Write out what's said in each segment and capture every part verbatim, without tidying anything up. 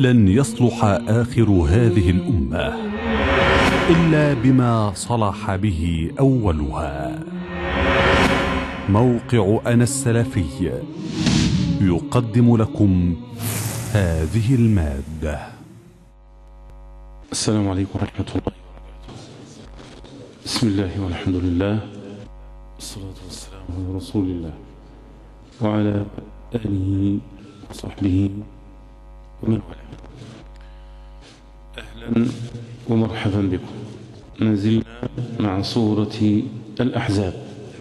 لن يصلح آخر هذه الأمة إلا بما صلح به أولها. موقع أنا السلفي يقدم لكم هذه المادة. السلام عليكم ورحمة الله وبركاته. بسم الله والحمد لله والصلاة والسلام على رسول الله وعلى آله وصحبه ومن والاه. أهلا ومرحبا بكم. نزلنا مع سورة الأحزاب،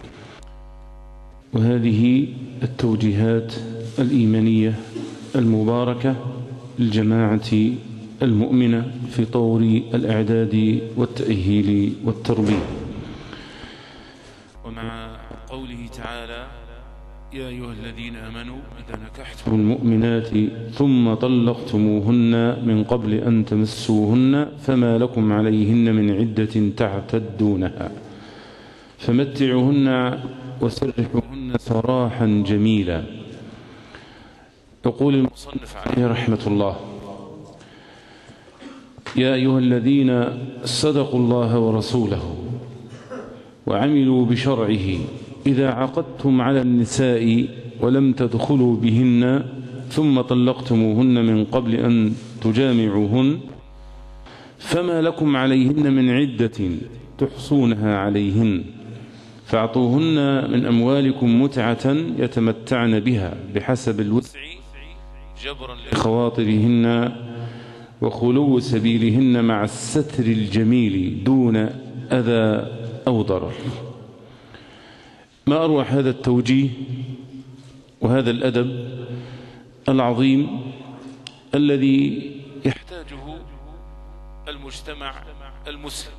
وهذه التوجيهات الإيمانية المباركة للجماعة المؤمنة في طور الإعداد والتأهيل والتربية. ومع قوله تعالى: يا أيها الذين آمنوا إذا نكحتم المؤمنات ثم طلقتموهن من قبل أن تمسوهن فما لكم عليهن من عدة تعتدونها فمتعوهن وسرحوهن سراحا جميلا. يقول المصنف عليه رحمة الله: يا أيها الذين صدقوا الله ورسوله وعملوا بشرعه إذا عقدتم على النساء ولم تدخلوا بهن ثم طلقتموهن من قبل أن تجامعوهن فما لكم عليهن من عدة تحصونها عليهن فاعطوهن من أموالكم متعة يتمتعن بها بحسب الوسع جبرا لخواطرهن وخلو سبيلهن مع الستر الجميل دون أذى أو ضرر. ما أروع هذا التوجيه وهذا الأدب العظيم الذي يحتاجه المجتمع المسلم.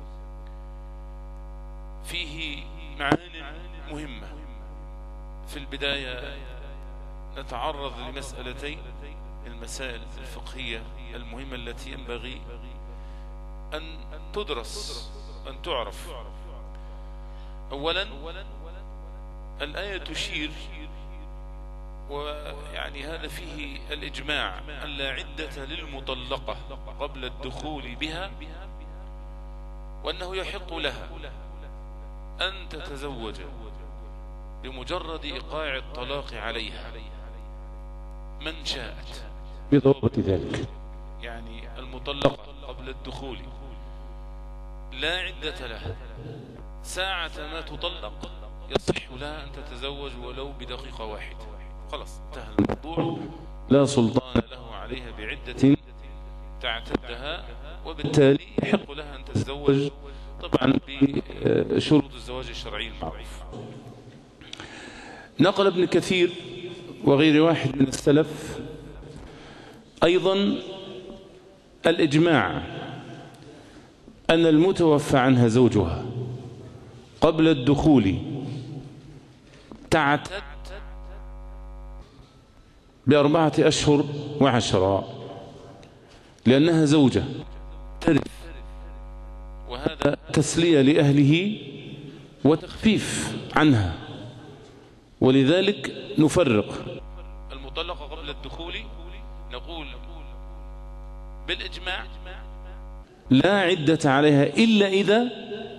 فيه معاني مهمة. في البداية نتعرض لمسألتين، المسائل الفقهية المهمة التي ينبغي أن تدرس، أن تعرف. أولا، الآية تشير، ويعني هذا فيه الإجماع، أن لا عدة للمطلقة قبل الدخول بها، وأنه يحق لها أن تتزوج بمجرد إيقاع الطلاق عليها من شاءت بضوابط ذلك. يعني المطلقة قبل الدخول لا عدة لها، ساعة ما تطلق يصح لها أن تتزوج ولو بدقيقة واحدة، خلاص انتهى الموضوع، لا سلطان له عليها بعدة تعتدها، وبالتالي يحق لها أن تتزوج طبعا بشروط الزواج الشرعي المعروف. نقل ابن كثير وغير واحد من السلف أيضا الإجماع أن المتوفى عنها زوجها قبل الدخول تعتد بأربعة أشهر وعشرة لأنها زوجة ترث، وهذا تسلية لأهله وتخفيف عنها. ولذلك نفرق المطلقة قبل الدخول، نقول بالإجماع لا عدة عليها إلا إذا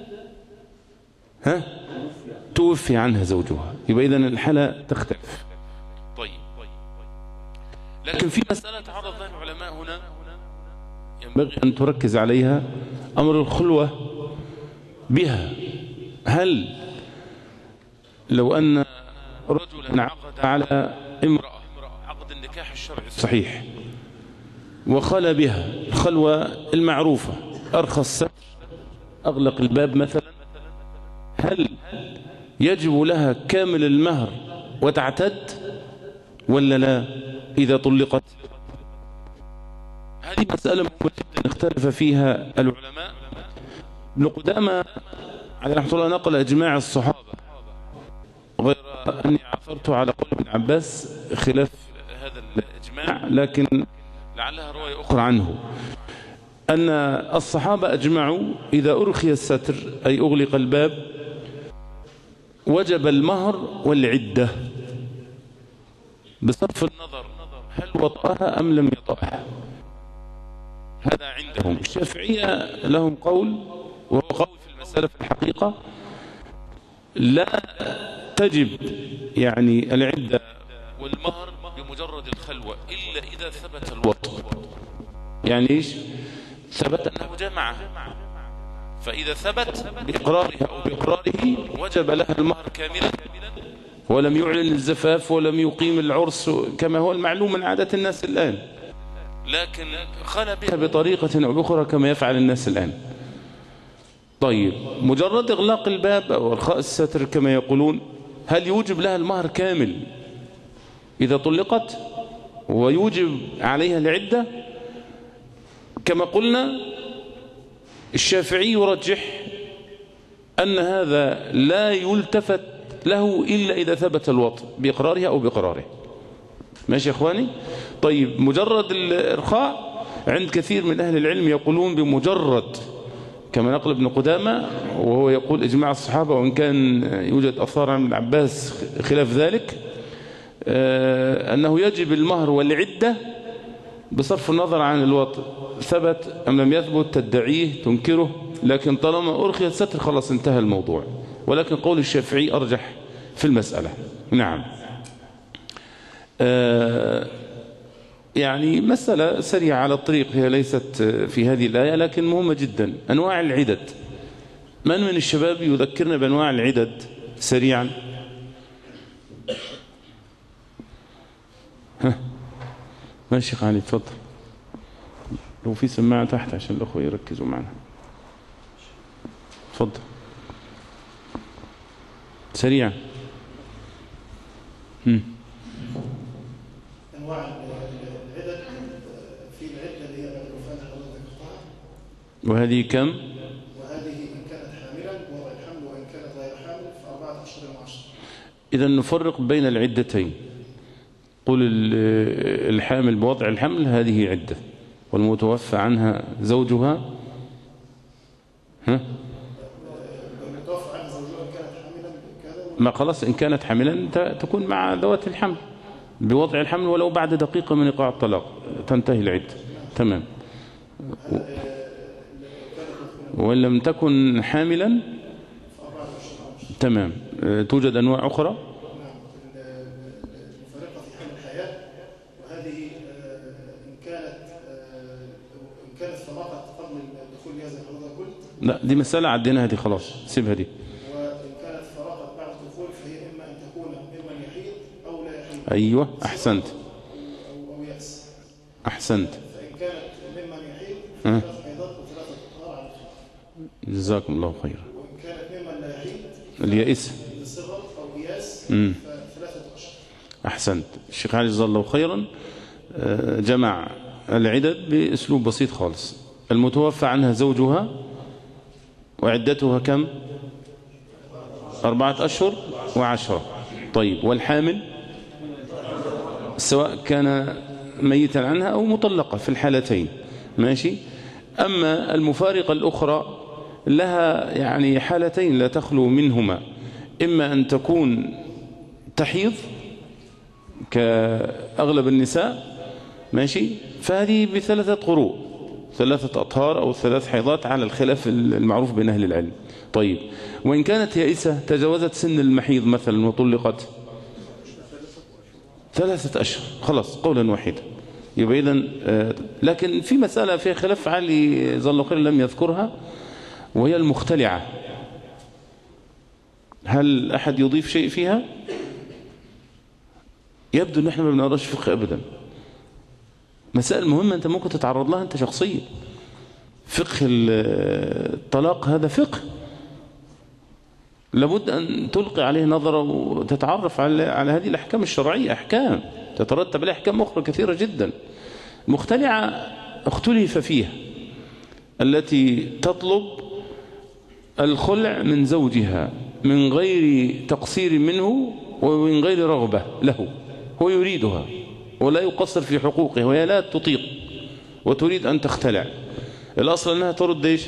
ها توفي عنها زوجها، يبقى إذن الحالة تختلف. طيب، لكن في مسألة تعرض لها العلماء هنا ينبغي أن تركز عليها، أمر الخلوة بها. هل لو أن رجلا عقد على امرأة عقد النكاح الشرعي الصحيح وخلى بها الخلوة المعروفة، أرخى الستر، أغلق الباب مثلا، هل يجب لها كامل المهر وتعتد ولا لا إذا طلقت؟ هذه مسألة مهمة جدا اختلف فيها العلماء. ابن قدامة عليه رحمة الله نقل إجماع الصحابة، غير أني عثرت على قول ابن عباس خلاف هذا الإجماع، لكن لعلها رواية أخرى عنه، أن الصحابة أجمعوا إذا أرخي الستر أي أغلق الباب وجب المهر والعدة، بصرف النظر هل وطأها أم لم يطأها؟ هذا عندهم. الشافعية لهم قول، وهو قول في المسألة في الحقيقة، لا تجب يعني العدة والمهر بمجرد الخلوة إلا إذا ثبت الوطء. يعني إيش؟ ثبت أنه جمعها، فإذا ثبت بإقرارها أو بإقراره وجب لها المهر كاملا، ولم يعلن الزفاف ولم يقيم العرس كما هو المعلوم من عادة الناس الآن، لكن خلى بها بطريقة أو أخرى كما يفعل الناس الآن. طيب، مجرد إغلاق الباب أو إرخاء الستر كما يقولون، هل يوجب لها المهر كامل إذا طلقت ويوجب عليها العدة؟ كما قلنا الشافعي يرجح أن هذا لا يلتفت له إلا إذا ثبت الوطء بإقرارها أو بإقراره. ماشي يا إخواني؟ طيب، مجرد الإرخاء عند كثير من أهل العلم يقولون بمجرد، كما نقل ابن قدامة وهو يقول إجماع الصحابة، وإن كان يوجد أثار عن ابن عباس خلاف ذلك، أنه يجب المهر والعدة بصرف النظر عن الوطء، ثبت أم لم يثبت، تدعيه تنكره، لكن طالما أرخي الستر خلاص انتهى الموضوع. ولكن قول الشافعي أرجح في المسألة. نعم. آه يعني مسألة سريعة على الطريق، هي ليست في هذه الآية لكن مهمة جدا. أنواع العدد، من من الشباب يذكرنا بأنواع العدد سريعا؟ ها ماشي خالد، تفضل. لو في سماعة تحت عشان الأخوة يركزوا معنا. تفضل سريعا. هم. أنواع العدد، في العدة اللي هي بعد الوفاة حضرتك اختارها، وهذه كم؟ وهذه إن كانت حاملا وضع الحمل، وإن كانت غير حامل فأربعة أشهر وعشرة. إذا نفرق بين العدتين. قل الحامل بوضع الحمل هذه عدة، والمتوفى عنها زوجها ها؟ المتوفى عنها زوجها إن كانت حاملا كذا، ما خلاص إن كانت حاملا تكون مع ذوات الحمل بوضع الحمل ولو بعد دقيقة من إيقاع الطلاق تنتهي العدة. تمام. وإن لم تكن حاملا تمام. توجد أنواع أخرى مفارقة في حال الحياة، وهذه إن كانت إن كانت فقط قبل الدخول بهذا الحضور قلت. لا دي مسألة عديناها دي خلاص، سيبها دي. وإن كانت فقط بعد الدخول فهي إما أن تكون ممن يحيض أو لا يحيض. أيوة أحسنت. أو أو يأس. أحسنت. فإن كانت ممن يحيض ثلاث حيضات وثلاثة أطهار على الخير. جزاكم الله خيرا. وإن كانت ممن لا يحيض اليائس للصغر أو إياس فثلاثة أشهر. أحسنت. الشيخ علي جزاه الله خيرا جمع العدد بأسلوب بسيط خالص. المتوفى عنها زوجها وعدتها كم؟ أربعة أشهر وعشرة. طيب، والحامل سواء كان ميتا عنها أو مطلقة في الحالتين. ماشي. أما المفارقة الأخرى لها يعني حالتين لا تخلو منهما، إما أن تكون تحيض كأغلب النساء، ماشي، فهذه بثلاثة قروء، ثلاثة أطهار أو ثلاث حيضات على الخلاف المعروف بين أهل العلم. طيب، وإن كانت يائسة تجاوزت سن المحيض مثلا وطلقت ثلاثة أشهر خلاص قولا واحدا. يبقى إذن آه لكن في مسألة فيها خلاف علي جزاه الله خير لم يذكرها، وهي المختلعة. هل أحد يضيف شيء فيها؟ يبدو أن احنا ما بنقراش فقه أبدا. مسائل مهمة أنت ممكن تتعرض لها أنت شخصيا. فقه الطلاق هذا فقه لابد أن تلقي عليه نظرة وتتعرف على على هذه الأحكام الشرعية، أحكام تترتب عليها أحكام أخرى كثيرة جدا. مختلعة اختلف فيها، التي تطلب الخلع من زوجها من غير تقصير منه ومن غير رغبة له، هو يريدها ولا يقصر في حقوقه وهي لا تطيق وتريد أن تختلع. الأصل أنها ترد إيش؟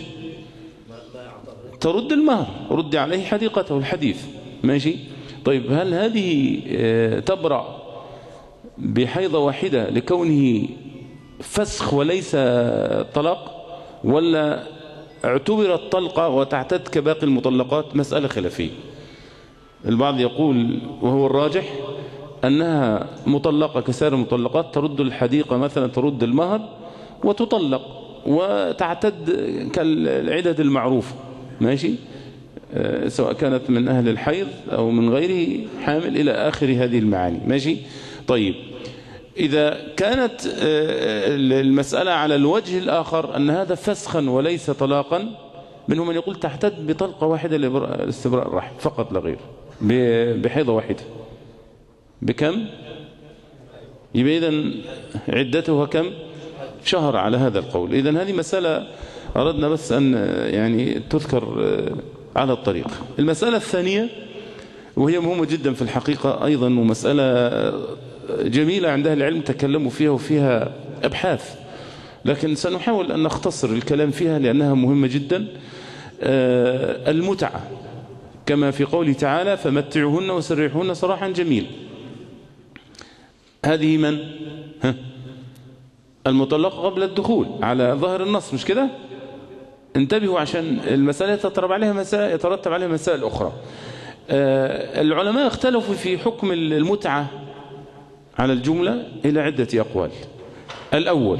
ترد المهر، رد عليه حديقته الحديث. ماشي. طيب، هل هذه تبرأ بحيضة واحدة لكونه فسخ وليس طلاق، ولا اعتبرت طلقة وتعتد كباقي المطلقات؟ مسألة خلافية. البعض يقول وهو الراجح أنها مطلقة كسائر المطلقات، ترد الحديقة مثلا، ترد المهر وتطلق وتعتد كالعدد المعروفة، ماشي، أه سواء كانت من أهل الحيض أو من غيره حامل إلى آخر هذه المعاني، ماشي. طيب إذا كانت المسألة على الوجه الآخر أن هذا فسخا وليس طلاقا، منهم من يقول تحتد بطلقة واحدة لاستبراء الرحم فقط لا غير، بحيضة واحدة. بكم؟ يبقى إذن عدتها كم؟ شهر على هذا القول. إذن هذه مسألة أردنا بس أن يعني تذكر على الطريق. المسألة الثانية وهي مهمة جدا في الحقيقة أيضا، ومسألة جميلة عند أهل العلم تكلموا فيها وفيها أبحاث، لكن سنحاول أن نختصر الكلام فيها لأنها مهمة جدا. المتعة كما في قوله تعالى فمتعوهن وسرحوهن سراحا جميلا. هذه من؟ ها؟ المطلقة قبل الدخول على ظاهر النص، مش كده؟ انتبهوا عشان المسألة يترتب عليها مسائل يترتب عليها مسائل أخرى. العلماء اختلفوا في حكم المتعة على الجملة إلى عدة أقوال. الأول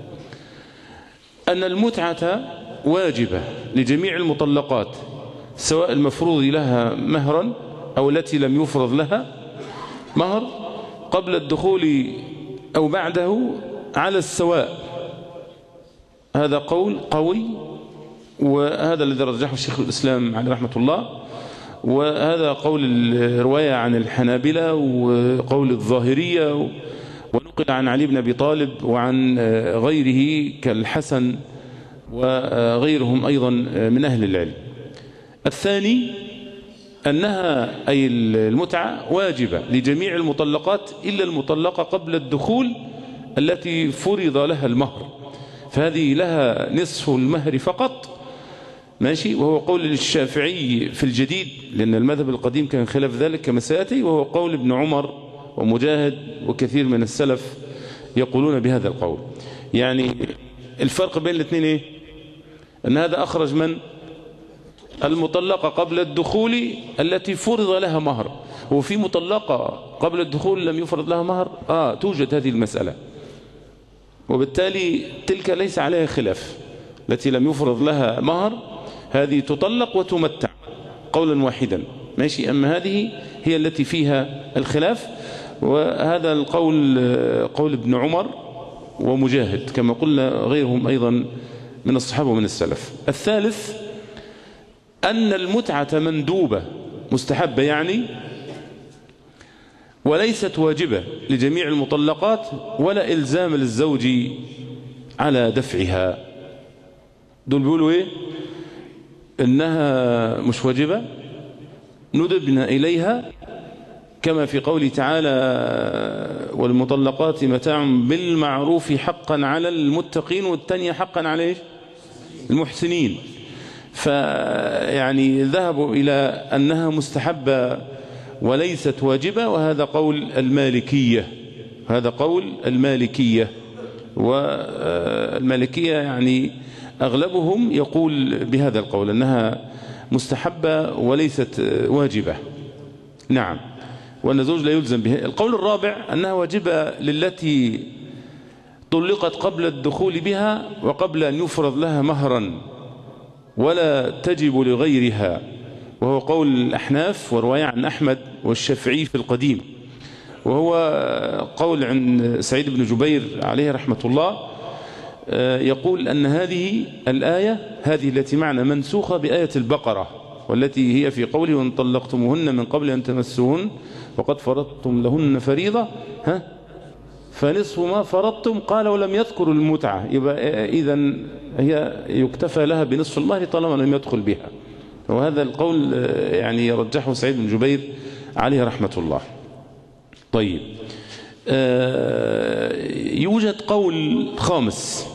أن المتعة واجبة لجميع المطلقات، سواء المفروض لها مهرا أو التي لم يفرض لها مهر، قبل الدخول أو بعده على السواء. هذا قول قوي، وهذا الذي رجحه الشيخ الإسلام عليه رحمة الله، وهذا قول الرواية عن الحنابلة وقول الظاهرية، ونقل عن علي بن أبي طالب وعن غيره كالحسن وغيرهم أيضا من أهل العلم. الثاني أنها أي المتعة واجبة لجميع المطلقات إلا المطلقة قبل الدخول التي فرض لها المهر، فهذه لها نصف المهر فقط، ماشي، وهو قول الشافعي في الجديد، لأن المذهب القديم كان خلاف ذلك كما سيأتي، وهو قول ابن عمر ومجاهد وكثير من السلف يقولون بهذا القول. يعني الفرق بين الاثنين ايه؟ أن هذا أخرج من المطلقة قبل الدخول التي فرض لها مهر، وفي مطلقة قبل الدخول لم يفرض لها مهر، آه توجد هذه المسألة، وبالتالي تلك ليس عليها خلاف. التي لم يفرض لها مهر هذه تطلق وتمتع قولا واحدا، ماشي. أما هذه هي التي فيها الخلاف، وهذا القول قول ابن عمر ومجاهد كما قلنا غيرهم أيضا من الصحابة ومن السلف. الثالث أن المتعة مندوبة مستحبة يعني، وليست واجبة لجميع المطلقات، ولا إلزام للزوج على دفعها. دول بيقولوا ايه؟ انها مش واجبة، ندبنا اليها كما في قوله تعالى والمطلقات متاع بالمعروف حقا على المتقين، والتانية حقا على ايش؟ المحسنين. فيعني ذهبوا الى انها مستحبة وليست واجبة، وهذا قول المالكية، هذا قول المالكية. والمالكية يعني أغلبهم يقول بهذا القول أنها مستحبة وليست واجبة. نعم، وأن الزوج لا يلزم بها. القول الرابع أنها واجبة للتي طلقت قبل الدخول بها وقبل أن يفرض لها مهرا، ولا تجب لغيرها، وهو قول الأحناف ورواية عن أحمد والشافعي في القديم، وهو قول عن سعيد بن جبير عليه رحمة الله، يقول أن هذه الآية هذه التي معنا منسوخة بآية البقرة، والتي هي في قوله وإن طلقتموهن من قبل أن تمسوهن وقد فرضتم لهن فريضة ها فنصف ما فرضتم، قال ولم يذكر المتعة. يبقى إذن هي يكتفى لها بنصف المهر طالما لم يدخل بها، وهذا القول يعني يرجحه سعيد بن جبير عليه رحمة الله. طيب، يوجد قول خامس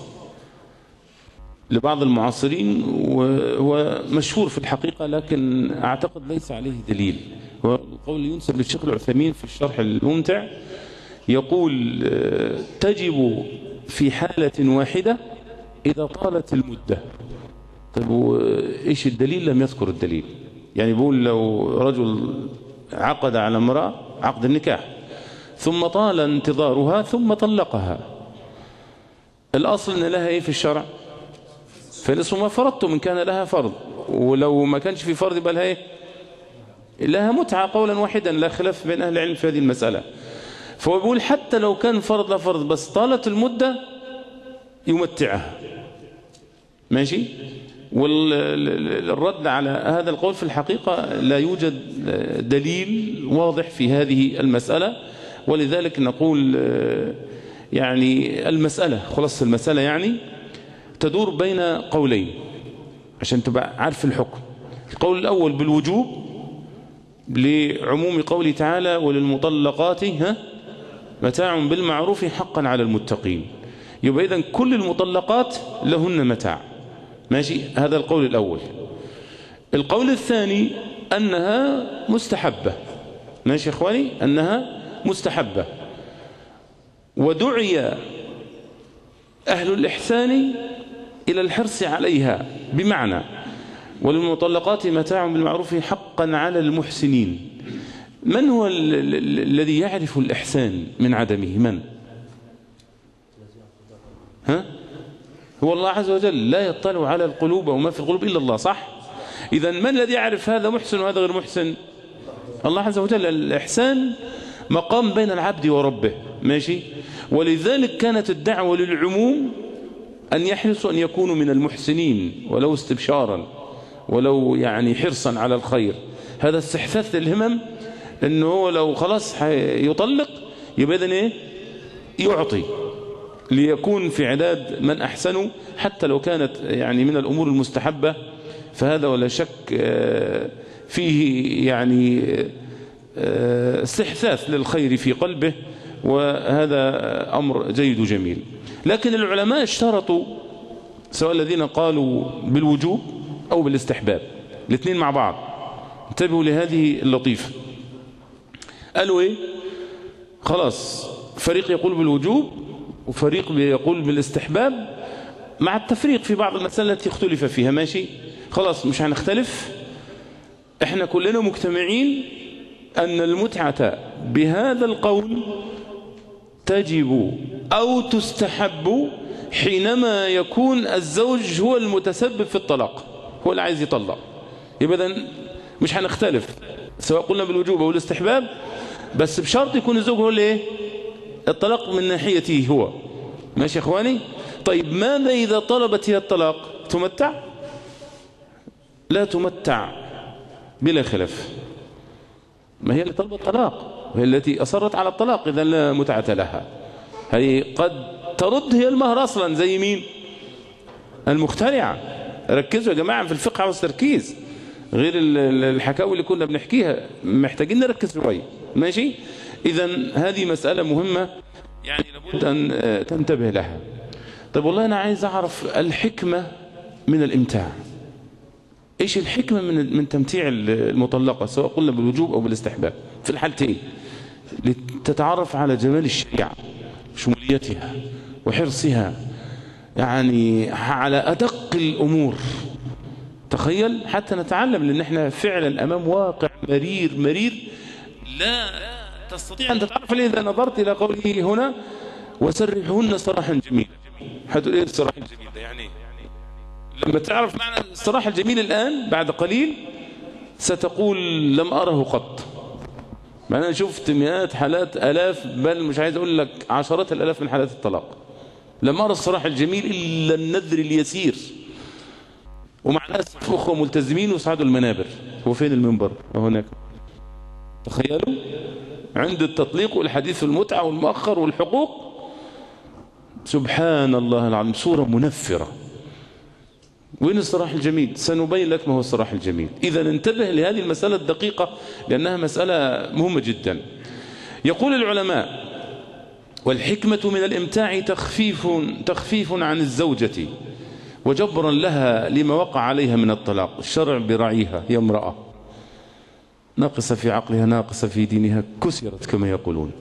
لبعض المعاصرين وهو مشهور في الحقيقة، لكن أعتقد ليس عليه دليل، هو القول ينسب للشيخ العثيمين في الشرح الممتع، يقول تجب في حالة واحدة إذا طالت المدة. طيب وإيش الدليل؟ لم يذكر الدليل. يعني بيقول لو رجل عقد على امرأة عقد النكاح ثم طال انتظارها ثم طلقها، الأصل أن لها إيه في الشرع؟ فنصف ما فرضتم إن كان لها فرض، ولو ما كانش في فرض يبقى لها إيه؟ لها متعة قولا واحدا، لا خلاف بين أهل العلم في هذه المسألة. فهو بيقول حتى لو كان فرض لا فرض بس طالت المدة يمتعها، ماشي. والرد على هذا القول في الحقيقة لا يوجد دليل واضح في هذه المسألة، ولذلك نقول يعني المسألة خلاص المسألة يعني تدور بين قولين عشان تبقى عارف الحكم. القول الأول بالوجوب لعموم قوله تعالى وللمطلقات ها متاع بالمعروف حقا على المتقين، يبقى إذن كل المطلقات لهن متاع، ماشي. هذا القول الأول. القول الثاني أنها مستحبة، ماشي يا إخواني، أنها مستحبة. ودعي أهل الإحسان إلى الحرص عليها، بمعنى وللمطلقات متاع بالمعروف حقا على المحسنين. من هو الذي يعرف الإحسان من عدمه؟ من؟ ها؟ هو الله عز وجل، لا يطلع على القلوب وما في القلوب إلا الله، صح؟ إذا من الذي يعرف هذا محسن وهذا غير محسن؟ الله عز وجل. الإحسان مقام بين العبد وربه، ماشي. ولذلك كانت الدعوة للعموم أن يحرصوا أن يكونوا من المحسنين ولو استبشارا، ولو يعني حرصا على الخير. هذا استحثاث للهمم، أنه هو لو خلاص يطلق يبقى إذن إيه؟ يعطي ليكون في عداد من أحسنوا، حتى لو كانت يعني من الأمور المستحبة، فهذا ولا شك فيه يعني استحثاث للخير في قلبه، وهذا أمر جيد وجميل. لكن العلماء اشترطوا، سواء الذين قالوا بالوجوب أو بالاستحباب، الاثنين مع بعض، انتبهوا لهذه اللطيفة. قالوا إيه؟ خلاص فريق يقول بالوجوب وفريق يقول بالاستحباب، مع التفريق في بعض المسائل التي اختلف فيها، ماشي. خلاص مش هنختلف، احنا كلنا مجتمعين أن المتعة بهذا القول تجب أو تستحب حينما يكون الزوج هو المتسبب في الطلاق، هو اللي عايز يطلق. يبقى إذن مش هنختلف سواء قلنا بالوجوب أو الاستحباب، بس بشرط يكون الزوج هو اللي ايه؟ الطلاق من ناحيته هو، ماشي يا اخواني. طيب ماذا إذا طلبت هي الطلاق؟ تمتع؟ لا تمتع بلا خلاف، ما هي اللي طلبت الطلاق وهي التي أصرت على الطلاق، إذا لا متعة لها. هي قد ترد هي المهر أصلا، زي مين؟ المخترعة. ركزوا يا جماعة في الفقه والتركيز، غير الحكاوي اللي كنا بنحكيها، محتاجين نركز شوية، ماشي. إذا هذه مسألة مهمة يعني لابد أن تنتبه لها. طيب والله أنا عايز أعرف الحكمة من الإمتاع. إيش الحكمة من من تمتيع المطلقة سواء قلنا بالوجوب أو بالاستحباب في الحالتين؟ لتتعرف على جمال الشريعة، شموليتها وحرصها، يعني على أدق الأمور. تخيل حتى نتعلم، لأن احنا فعلا أمام واقع مرير مرير لا تستطيع أن تتعرف عليه إذا نظرت إلى قوله هنا وسرحهن سراحا جميلا. هتقول إيه السراح الجميل ده؟ يعني لما تعرف معنى السراح الجميل الآن بعد قليل ستقول لم أره قط. أنا شفت مئات حالات آلاف، بل مش عايز أقول لك عشرات الآلاف من حالات الطلاق، لم أرى السراح الجميل إلا النذر اليسير. ومع ناس أخوة ملتزمين وصعدوا المنابر. هو فين المنبر؟ وهناك. تخيلوا عند التطليق والحديث في المتعة والمؤخر والحقوق، سبحان الله العظيم، صورة منفرة. وين الصراح الجميل؟ سنبين لك ما هو الصراح الجميل. إذا انتبه لهذه المسألة الدقيقة لأنها مسألة مهمة جدا. يقول العلماء والحكمة من الإمتاع تخفيف, تخفيف عن الزوجة وجبرا لها لما وقع عليها من الطلاق. الشرع برعيها، هي امرأة ناقصة في عقلها ناقصة في دينها، كسرت كما يقولون،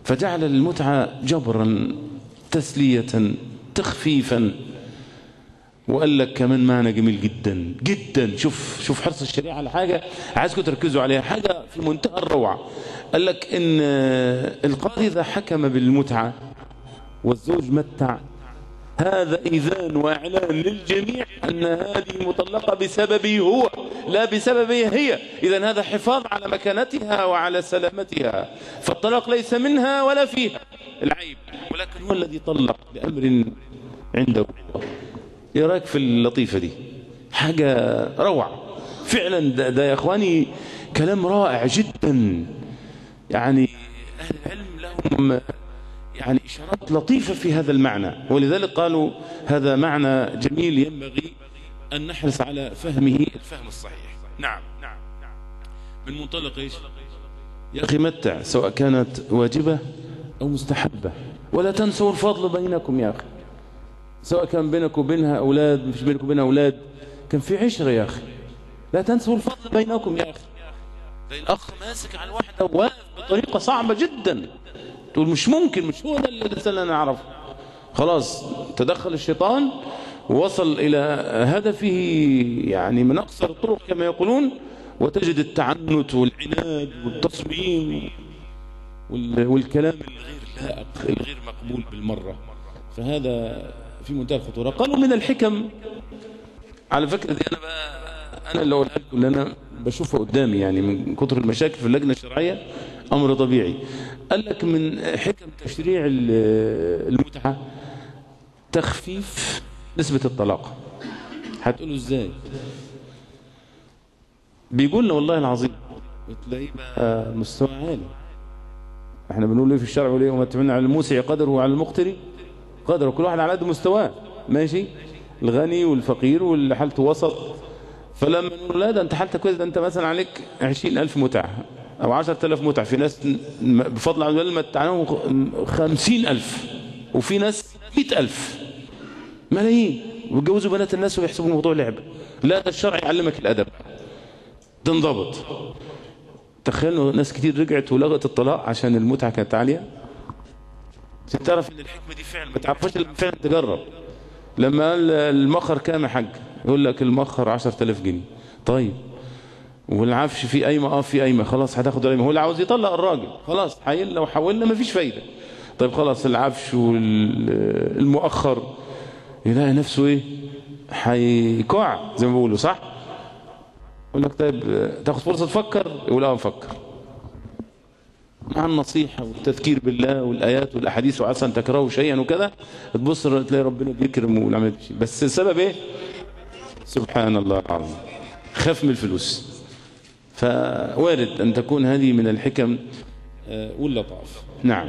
فجعل المتعة جبرا تسلية تخفيفا. وقال لك كمان معنى جميل جدا جدا، شوف شوف حرص الشريعة على حاجة عايزكم تركزوا عليها، حاجة في منتهى الروعة. قال لك إن القاضي إذا حكم بالمتعة والزوج متع، هذا إذان وإعلان للجميع أن هذه مطلقة بسببه هو لا بسببه هي. إذن هذا حفاظ على مكانتها وعلى سلامتها، فالطلاق ليس منها ولا فيها العيب، ولكن هو الذي طلق لأمر عنده. ايه رايك في اللطيفة دي؟ حاجة روعة فعلا. ده, ده يا اخواني كلام رائع جدا. يعني اهل العلم لهم يعني اشارات لطيفة في هذا المعنى، ولذلك قالوا هذا معنى جميل ينبغي ان نحرص على فهمه الفهم الصحيح. نعم نعم من منطلق ايش يا اخي؟ متع سواء كانت واجبة او مستحبة، ولا تنسوا الفضل بينكم يا اخي. سواء كان بينك وبينها أولاد، مش بينك وبينها أولاد، كان في عشرة يا أخي. لا تنسوا الفضل بينكم يا أخي. زي الأخ ماسك على الواحدة وواقف بطريقة صعبة جدا، تقول مش ممكن، مش هو ده اللي أنا نعرفه. خلاص تدخل الشيطان ووصل إلى هدفه يعني من أقصر الطرق كما يقولون، وتجد التعنت والعناد والتصميم والكلام الغير لائق الغير مقبول بالمرة. فهذا في منتهى الخطورة. قالوا من الحكم على فكرة دي، أنا بقى أنا اللي أقولها لكم، اللي أنا بشوفها قدامي يعني من كتر المشاكل في اللجنة الشرعية أمر طبيعي. قال لك من حكم تشريع المتعة تخفيف نسبة الطلاق. هتقولوا إزاي؟ بيقول له والله العظيم بتلاقيه بقى مستوى عالي. احنا بنقول ايه في الشرع؟ وليه ومتعون على الموسع قدره وعلى المقتر قدره، كل واحد على قد مستواه ماشي، الغني والفقير واللي حالته وسط. فلما نقول لا ده انت حالتك كويس، ده انت مثلا عليك عشرين ألف متعة او عشرة آلاف متعة، في ناس بفضل عز وجل متعناهم خمسين ألف، وفي ناس مئة ألف، ملايين، ويتجوزوا بنات الناس ويحسبوا الموضوع لعبة. لا ده الشرع يعلمك الأدب، تنضبط. تخيلوا ناس كتير رجعت ولغت الطلاق عشان المتعة كانت عالية. تعرف ان الحكمة دي فعلا ما تعرفش الا فعلا تجرب. لما قال المخر كام يا حاج؟ يقول لك المخر عشرة آلاف جنيه. طيب والعفش في قايمه؟ اه في قايمه. خلاص هتاخد القايمه. هو اللي عاوز يطلق الراجل، خلاص حيلنا وحولنا ما فيش فايده. طيب خلاص العفش والمؤخر، يلاقي نفسه ايه؟ هيكع زي ما بيقولوا، صح؟ يقول لك طيب تاخد فرصه تفكر؟ يقول اه نفكر. مع النصيحة والتذكير بالله والآيات والأحاديث، وعسى أن تكرهوا شيئا وكذا، تبص تلاقي ربنا بيكرم والعمل بشيء. بس السبب إيه؟ سبحان الله العظيم، خاف من الفلوس. فوارد أن تكون هذه من الحكم واللطائف. نعم.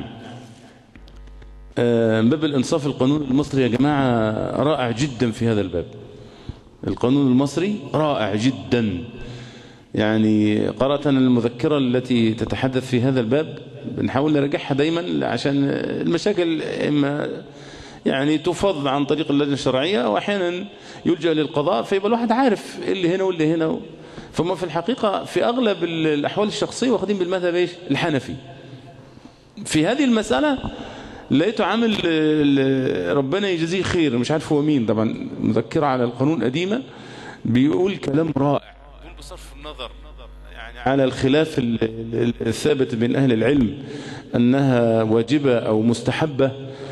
باب الإنصاف، القانون المصري يا جماعة رائع جدا في هذا الباب. القانون المصري رائع جدا. يعني قرأت أنا المذكرة التي تتحدث في هذا الباب، بنحاول نراجعها دايما عشان المشاكل إما يعني تفض عن طريق اللجنة الشرعية، وأحيانا يلجأ للقضاء، فيبقى الواحد عارف إيه اللي هنا واللي هنا. فما في الحقيقة في أغلب الأحوال الشخصية واخدين بالمذهب إيش؟ الحنفي. في هذه المسألة لقيته عامل ربنا يجزيه خير، مش عارف هو مين طبعا، مذكرة على القانون قديمة، بيقول كلام رائع بصرف النظر يعني على الخلاف الثابت بين أهل العلم أنها واجبة أو مستحبة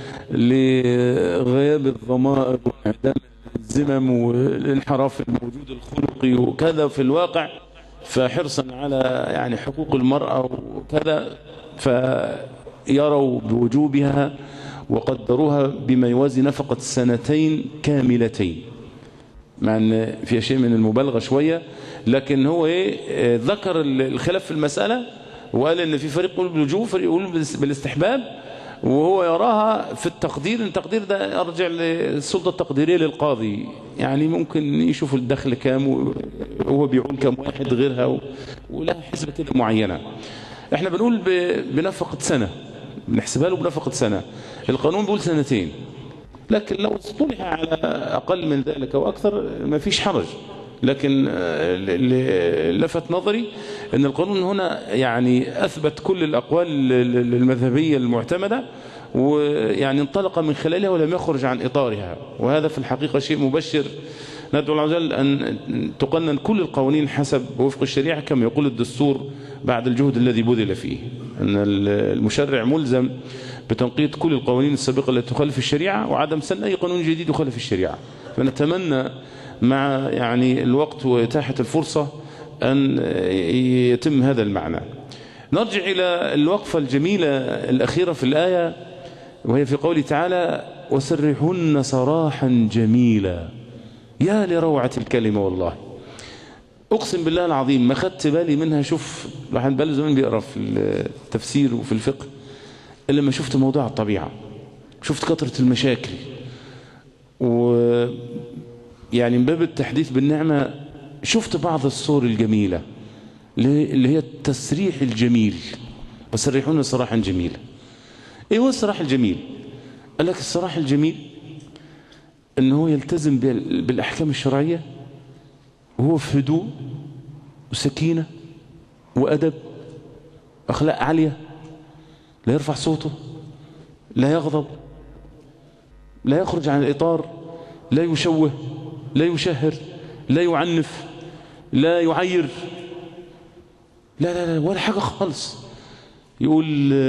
لغياب الضمائر وانعدام الزمم والانحراف الموجود الخلقي وكذا في الواقع، فحرصا على يعني حقوق المرأة وكذا، فيروا بوجوبها وقدروها بما يوازي نفقة سنتين كاملتين، مع ان فيها شيء من المبالغه شويه، لكن هو ايه ذكر الخلاف في المساله، وقال ان في فريق يقول بالوجوب، فريق يقول بالاستحباب، وهو يراها في التقدير. التقدير ده يرجع للسلطه التقديريه للقاضي، يعني ممكن يشوف الدخل كام وهو بيعول كام واحد غيرها، ولها حسبه كده معينه. احنا بنقول بنفقه سنه، بنحسبها له بنفقه سنه. القانون بيقول سنتين، لكن لو اصطلح على أقل من ذلك أو أكثر ما فيش حرج. لكن اللي لفت نظري أن القانون هنا يعني أثبت كل الأقوال المذهبية المعتمدة، ويعني انطلق من خلالها ولم يخرج عن إطارها، وهذا في الحقيقة شيء مبشر. ندعو الله عز وجل أن تقنن كل القوانين حسب وفق الشريعة كما يقول الدستور بعد الجهد الذي بذل فيه، أن المشرع ملزم بتنقيط كل القوانين السابقة التي تخالف الشريعة وعدم سن أي قانون جديد يخالف الشريعة. فنتمنى مع يعني الوقت وإتاحة الفرصة أن يتم هذا المعنى. نرجع إلى الوقفة الجميلة الأخيرة في الآية، وهي في قوله تعالى وسرحن سراحا جميلا. يا لروعة الكلمة والله، أقسم بالله العظيم ما خدت بالي منها. شوف الواحد بقاله زمان بيقرأ في التفسير وفي الفقه إلا لما شفت موضوع الطبيعة، شفت كثرة المشاكل، ويعني من باب التحديث بالنعمة شفت بعض الصور الجميلة اللي هي التسريح الجميل. وسرحون سراحا جميلا. ايه هو السراح الجميل؟ قال لك السراح الجميل ان هو يلتزم بالاحكام الشرعية وهو في هدوء وسكينة وادب، اخلاق عالية، لا يرفع صوته، لا يغضب، لا يخرج عن الاطار، لا يشوه، لا يشهر، لا يعنف، لا يعير، لا لا لا ولا حاجة خالص. يقول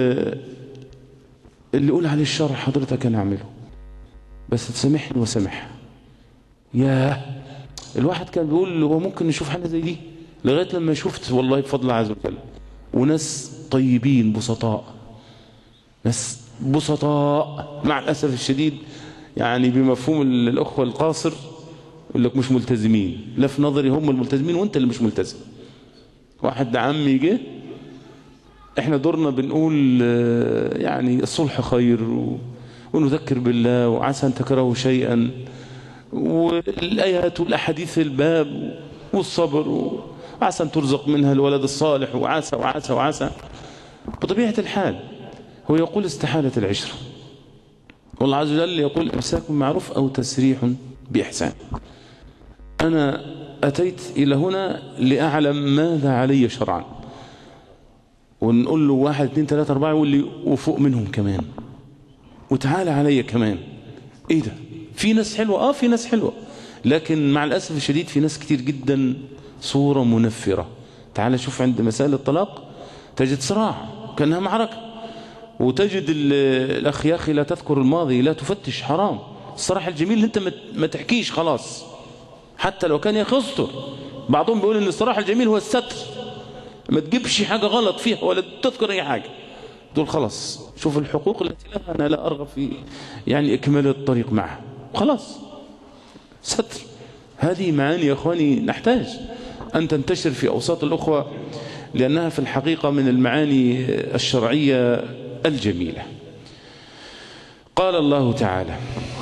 اللي يقول عليه الشرع حضرتك أنا أعمله، بس تسامحني وسامح. ياه، الواحد كان بيقول هو ممكن نشوف حاجة زي دي؟ لغاية لما شفت والله بفضل الله عز وجل وناس طيبين بسطاء، ناس بسطاء مع الأسف الشديد، يعني بمفهوم الأخوة القاصر يقول لك مش ملتزمين. لا، في نظري هم الملتزمين وانت اللي مش ملتزم. واحد عمي جه، احنا دورنا بنقول يعني الصلح خير ونذكر بالله وعسى ان تكرهوا شيئا، والايات والاحاديث الباب والصبر وعسى ان ترزق منها الولد الصالح وعسى وعسى وعسى. بطبيعة الحال هو يقول استحالة العشرة، والله عز وجل يقول امساك معروف او تسريح بإحسان. أنا أتيت إلى هنا لأعلم ماذا علي شرعا، ونقول له واحد اثنين ثلاثة أربعة يقول لي وفوق منهم كمان، وتعالى علي كمان. إيه ده؟ في ناس حلوة، آه في ناس حلوة، لكن مع الأسف الشديد في ناس كتير جدا صورة منفرة. تعالى شوف عند مسائل الطلاق تجد صراع كأنها معركة، وتجد الأخ يا أخي لا تذكر الماضي، لا تفتش، حرام. الصراحة الجميل اللي أنت ما تحكيش خلاص، حتى لو كان يخسر. بعضهم بيقول ان الصراحة الجميل هو الستر، ما تجيبش حاجة غلط فيها ولا تذكر اي حاجة، تقول خلاص شوف الحقوق التي لها انا لا ارغب في يعني اكمال الطريق معها، خلاص ستر. هذه معاني يا اخواني نحتاج ان تنتشر في اوساط الاخوة، لانها في الحقيقة من المعاني الشرعية الجميلة. قال الله تعالى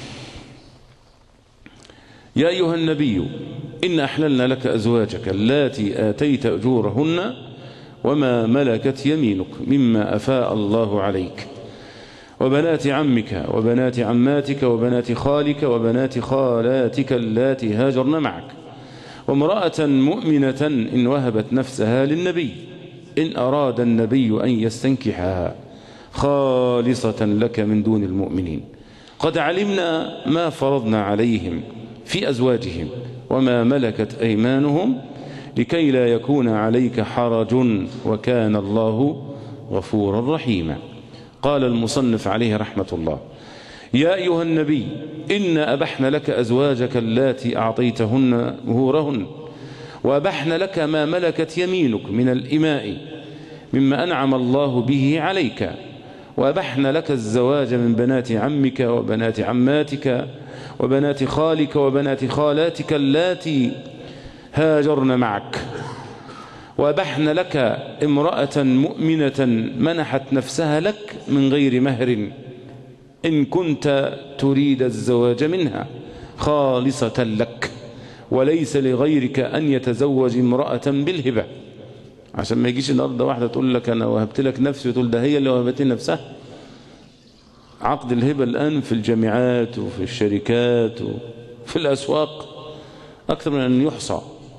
يا أيها النبي إن أحللنا لك أزواجك اللاتي آتيت أجورهن وما ملكت يمينك مما أفاء الله عليك وبنات عمك وبنات عماتك وبنات خالك وبنات خالاتك اللاتي هاجرن معك وامرأة مؤمنة إن وهبت نفسها للنبي إن أراد النبي أن يستنكحها خالصة لك من دون المؤمنين قد علمنا ما فرضنا عليهم في أزواجهم وما ملكت أيمانهم لكي لا يكون عليك حرج وكان الله غفورا رحيما. قال المصنف عليه رحمة الله يا أيها النبي إن أبحن لك أزواجك اللاتي أعطيتهن مهورهن وأبحن لك ما ملكت يمينك من الإماء مما أنعم الله به عليك وأبحن لك الزواج من بنات عمك وبنات عماتك وبنات خالك وبنات خالاتك اللاتي هاجرن معك وأبحن لك امرأة مؤمنة منحت نفسها لك من غير مهر إن كنت تريد الزواج منها خالصة لك وليس لغيرك أن يتزوج امرأة بالهبة. عشان ما يجيش النهارده واحدة تقول لك أنا وهبت لك نفسي وتقول ده هي اللي وهبت نفسها. عقد الهبة الآن في الجامعات وفي الشركات وفي الأسواق أكثر من أن يحصى.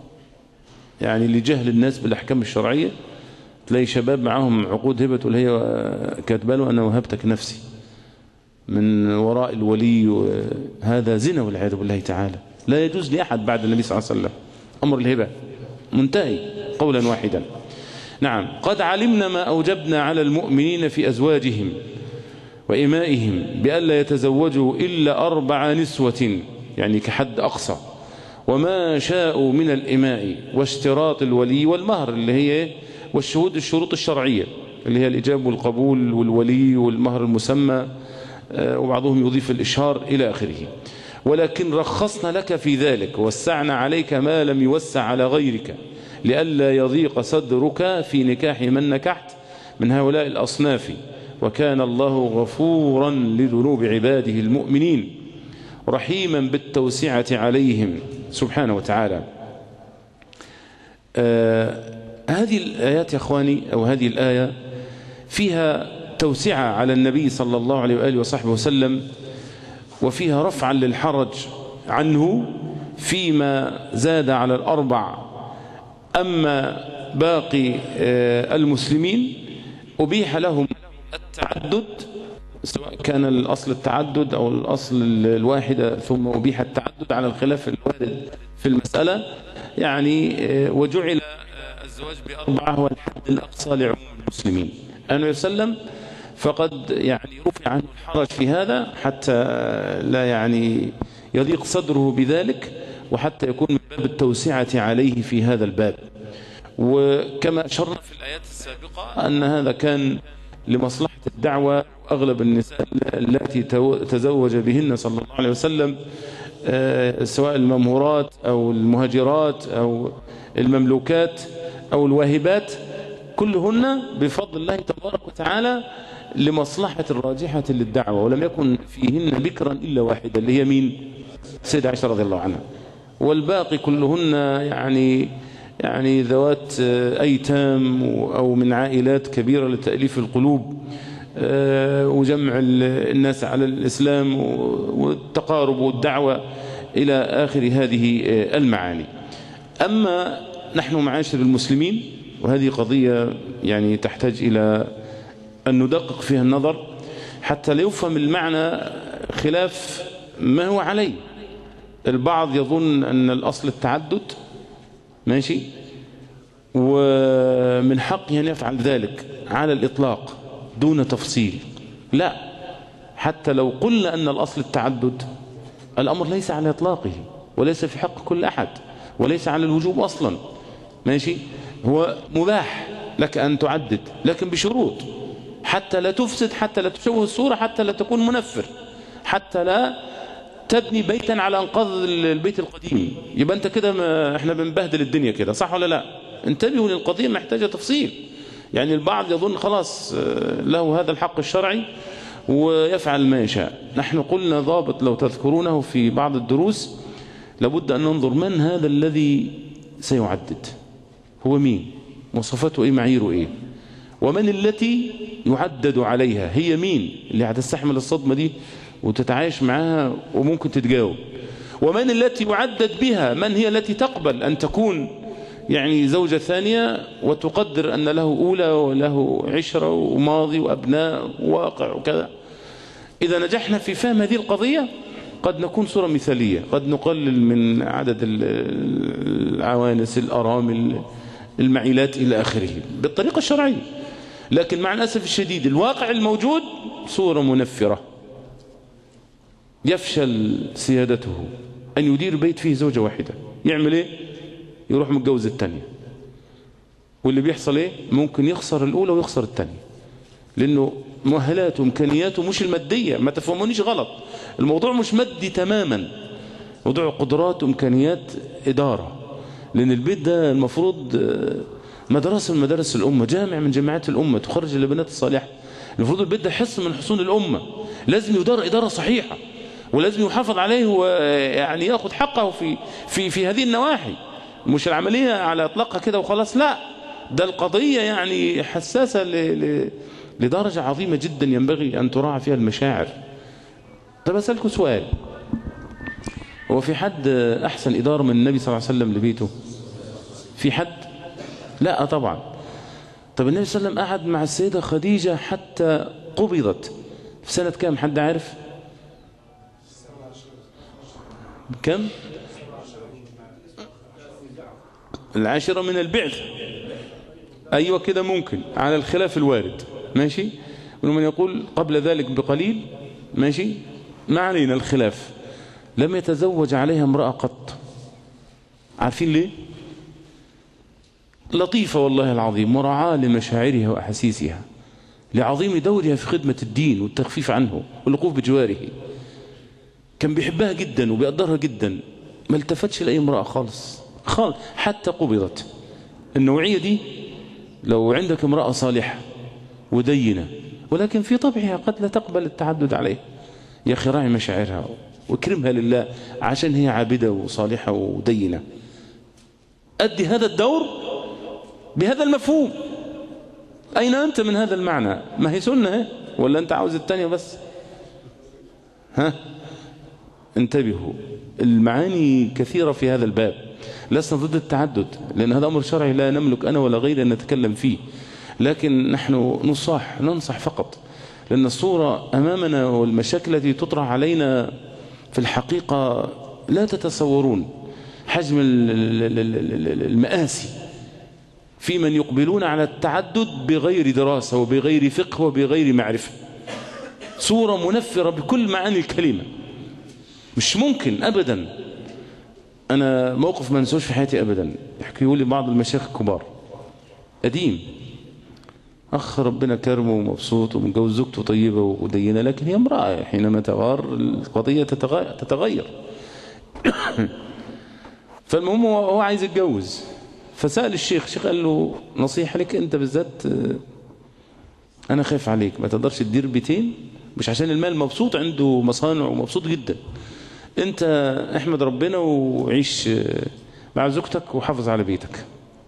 يعني لجهل الناس بالأحكام الشرعية تلاقي شباب معاهم عقود هبة تقول هي كاتبه له أنا وهبتك نفسي من وراء الولي. هذا زنا والعياذ بالله تعالى، لا يجوز لأحد بعد النبي صلى الله عليه وسلم. أمر الهبة منتهي قولا واحدا. نعم. قد علمنا ما أوجبنا على المؤمنين في أزواجهم وإمائهم بألا يتزوجوا إلا أربع نسوة، يعني كحد أقصى، وما شاءوا من الإماء واشتراط الولي والمهر اللي هي والشهود الشروط الشرعية اللي هي الإجابة والقبول والولي والمهر المسمى، وبعضهم يضيف الإشهار إلى آخره. ولكن رخصنا لك في ذلك ووسعنا عليك ما لم يوسع على غيرك لئلا يضيق صدرك في نكاح من نكحت من هؤلاء الأصناف، وكان الله غفورا لذنوب عباده المؤمنين رحيما بالتوسعة عليهم سبحانه وتعالى. آه هذه الآيات يا أخواني أو هذه الآية فيها توسعة على النبي صلى الله عليه وآله وصحبه وسلم، وفيها رفعا للحرج عنه فيما زاد على الأربع. أما باقي المسلمين أبيح لهم التعدد، سواء كان الأصل التعدد أو الأصل الواحدة، ثم أبيح التعدد على الخلاف الوارد في المسألة. يعني وجعل الزواج بأربعة هو الحد الأقصى لعموم المسلمين. النبي صلى الله عليه وسلم فقد يعني رفع عنه الحرج في هذا حتى لا يعني يضيق صدره بذلك، وحتى يكون من باب التوسعة عليه في هذا الباب. وكما أشرنا في الآيات السابقة أن هذا كان لمصلحة الدعوة. أغلب النساء التي تزوج بهن صلى الله عليه وسلم سواء الممهورات أو المهاجرات أو المملوكات أو الواهبات كلهن بفضل الله تبارك وتعالى لمصلحة الراجحة للدعوة، ولم يكن فيهن بكرا إلا واحدة اللي هي مين؟ سيدة عائشة رضي الله عنها. والباقي كلهن يعني يعني ذوات أيتام أو من عائلات كبيرة لتأليف القلوب وجمع الناس على الإسلام والتقارب والدعوة إلى آخر هذه المعاني. أما نحن معاشر المسلمين، وهذه قضية يعني تحتاج إلى أن ندقق فيها النظر حتى لا يفهم المعنى خلاف ما هو عليه. البعض يظن أن الأصل التعدد ماشي، ومن حقه أن يفعل ذلك على الإطلاق دون تفصيل. لا، حتى لو قلنا أن الأصل التعدد الأمر ليس على إطلاقه، وليس في حق كل أحد، وليس على الوجوب أصلا. ماشي، هو مباح لك أن تعدد، لكن بشروط حتى لا تفسد، حتى لا تشوه الصورة، حتى لا تكون منفر، حتى لا تبني بيتا على أنقاض البيت القديم. يبقى أنت كده احنا بنبهدل الدنيا كده، صح ولا لا؟ انتبهوا للقضية محتاجة تفصيل. يعني البعض يظن خلاص له هذا الحق الشرعي ويفعل ما يشاء. نحن قلنا ضابط لو تذكرونه في بعض الدروس، لابد أن ننظر من هذا الذي سيعدد، هو مين، مواصفاته ايه، معاييره ايه، ومن التي يعدد عليها، هي مين اللي هتستحمل الصدمة دي وتتعايش معها وممكن تتجاوب، ومن التي يعدد بها، من هي التي تقبل أن تكون يعني زوجة ثانية وتقدر أن له أولى وله عشرة وماضي وأبناء وواقع وكذا. إذا نجحنا في فهم هذه القضية قد نكون صورة مثالية، قد نقلل من عدد العوانس، الأرامل، المعيلات إلى آخره بالطريقة الشرعية. لكن مع الأسف الشديد الواقع الموجود صورة منفرة. يفشل سيادته أن يدير بيت فيه زوجة واحدة، يعمل إيه؟ يروح متجوز الثانية، واللي بيحصل إيه؟ ممكن يخسر الأولى ويخسر الثانية، لأنه مؤهلاته وإمكانياته مش المادية. ما تفهمونيش غلط، الموضوع مش مادي تماما، موضوع قدرات وإمكانيات إدارة. لأن البيت ده المفروض مدرسة من مدارس الأمة، جامع من جامعات الأمة، تخرج البنات الصالحة. المفروض البيت ده حصن من حصون الأمة، لازم يدار إدارة صحيحة، ولازم يحافظ عليه ويعني يأخذ حقه في في في هذه النواحي. مش العملية على إطلاقها كده وخلاص، لا، ده القضية يعني حساسة ل... لدرجة عظيمة جدا ينبغي أن تراعى فيها المشاعر. طب أسألكم سؤال، هو في حد أحسن إدارة من النبي صلى الله عليه وسلم لبيته؟ في حد؟ لا طبعا. طب النبي صلى الله عليه وسلم قعد مع السيدة خديجة حتى قبضت في سنة كام؟ حد عارف كم؟ العاشرة من البعث. أيوة كده ممكن على الخلاف الوارد، ماشي. ومن يقول قبل ذلك بقليل، ماشي، ما علينا الخلاف. لم يتزوج عليها امرأة قط. عارفين ليه؟ لطيفة والله العظيم، مراعاة لمشاعرها وأحاسيسها، لعظيم دورها في خدمة الدين والتخفيف عنه والوقوف بجواره. كان بيحبها جدا وبيقدرها جدا، ما التفتش لأي امرأة خالص خالص حتى قبضت. النوعية دي لو عندك امرأة صالحة ودينة ولكن في طبعها قد لا تقبل التعدد عليه، يا أخي راعي مشاعرها واكرمها لله عشان هي عابدة وصالحة ودينة. أدي هذا الدور بهذا المفهوم. أين أنت من هذا المعنى؟ ما هي سنة ولا أنت عاوز التانية بس؟ ها؟ انتبهوا، المعاني كثيرة في هذا الباب. لسنا ضد التعدد لأن هذا أمر شرعي لا نملك أنا ولا غيري أن نتكلم فيه، لكن نحن نصح ننصح فقط، لأن الصورة أمامنا والمشاكل التي تطرح علينا في الحقيقة لا تتصورون حجم المآسي في من يقبلون على التعدد بغير دراسة وبغير فقه وبغير معرفة. صورة منفرة بكل معاني الكلمة، مش ممكن أبدا. أنا موقف ما انسوش في حياتي أبدا، يحكيه لي بعض المشايخ الكبار، قديم، أخ ربنا كرمه ومبسوط ومتجوز زوجته طيبة ودينة، لكن هي امرأة حينما تغار القضية تتغير. فالمهم هو عايز يتجوز، فسأل الشيخ، الشيخ قال له نصيحة لك أنت بالذات، أنا خايف عليك ما تقدرش تدير بيتين، مش عشان المال، مبسوط عنده مصانع ومبسوط جدا، أنت احمد ربنا وعيش مع زوجتك وحافظ على بيتك.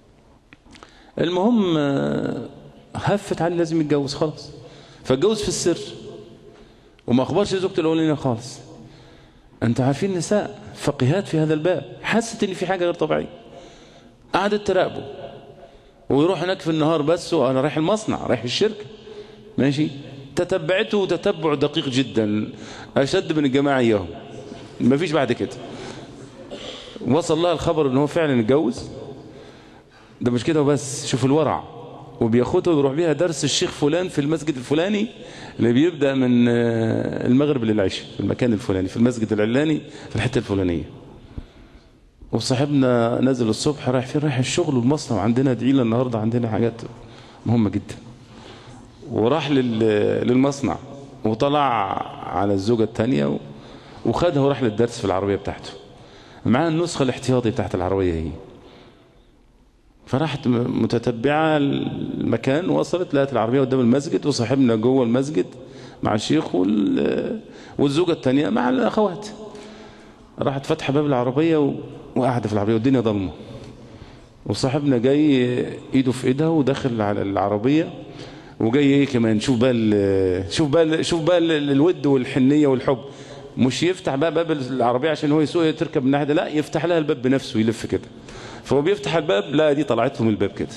المهم هفت عليه لازم يتجوز خلاص، فاتجوز في السر وما أخبرش زوجته الأولانية خالص. أنت عارفين النساء فقيهات في هذا الباب، حست إن في حاجة غير طبيعية، قعدت تراقبه ويروح هناك في النهار بس، وأنا رايح المصنع رايح الشركة، ماشي. تتبعته تتبع دقيق جدا، أشد من الجماعة إياهم، ما فيش بعد كده. وصل لها الخبر إن هو فعلا اتجوز. ده مش كده وبس، شوف الورع، وبياخدها ويروح بيها درس الشيخ فلان في المسجد الفلاني اللي بيبدأ من المغرب للعشاء في المكان الفلاني في المسجد العلاني في الحتة الفلانية. وصاحبنا نزل الصبح رايح فين؟ رايح الشغل والمصنع، عندنا ادعي لنا النهارده عندنا حاجات مهمة جدا. وراح للمصنع وطلع على الزوجة الثانية وخدها وراح للدرس في العربية بتاعته، معاه النسخة الاحتياطي بتاعت العربية هي. فراحت متتبعة المكان، وصلت لقت العربية قدام المسجد وصاحبنا جوه المسجد مع الشيخ والزوجة الثانية مع الأخوات. راحت فتحة باب العربية وقاعدة في العربية والدنيا ضلمة، وصاحبنا جاي ايده في ايدها وداخل على العربية وجاي ايه كمان. شوف بقى شوف بقى شوف بقى الود والحنية والحب، مش يفتح بقى باب العربية عشان هو يسوق تركب من الناحية، لا يفتح لها الباب بنفسه يلف كده. فهو بيفتح الباب، لا دي طلعت له من الباب كده.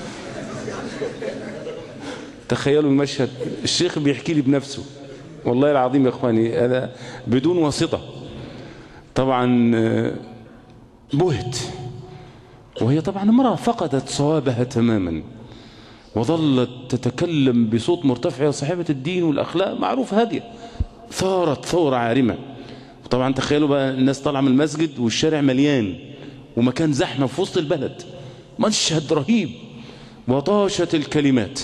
تخيلوا المشهد، الشيخ بيحكي لي بنفسه والله العظيم يا اخواني، انا بدون واسطة. طبعا بهت، وهي طبعا امرأة فقدت صوابها تماما، وظلت تتكلم بصوت مرتفع، صاحبة الدين والأخلاق، معروف هادية، ثارت ثورة عارمة. وطبعا تخيلوا بقى الناس طالعة من المسجد والشارع مليان ومكان زحمة في وسط البلد، مشهد رهيب، وطاشت الكلمات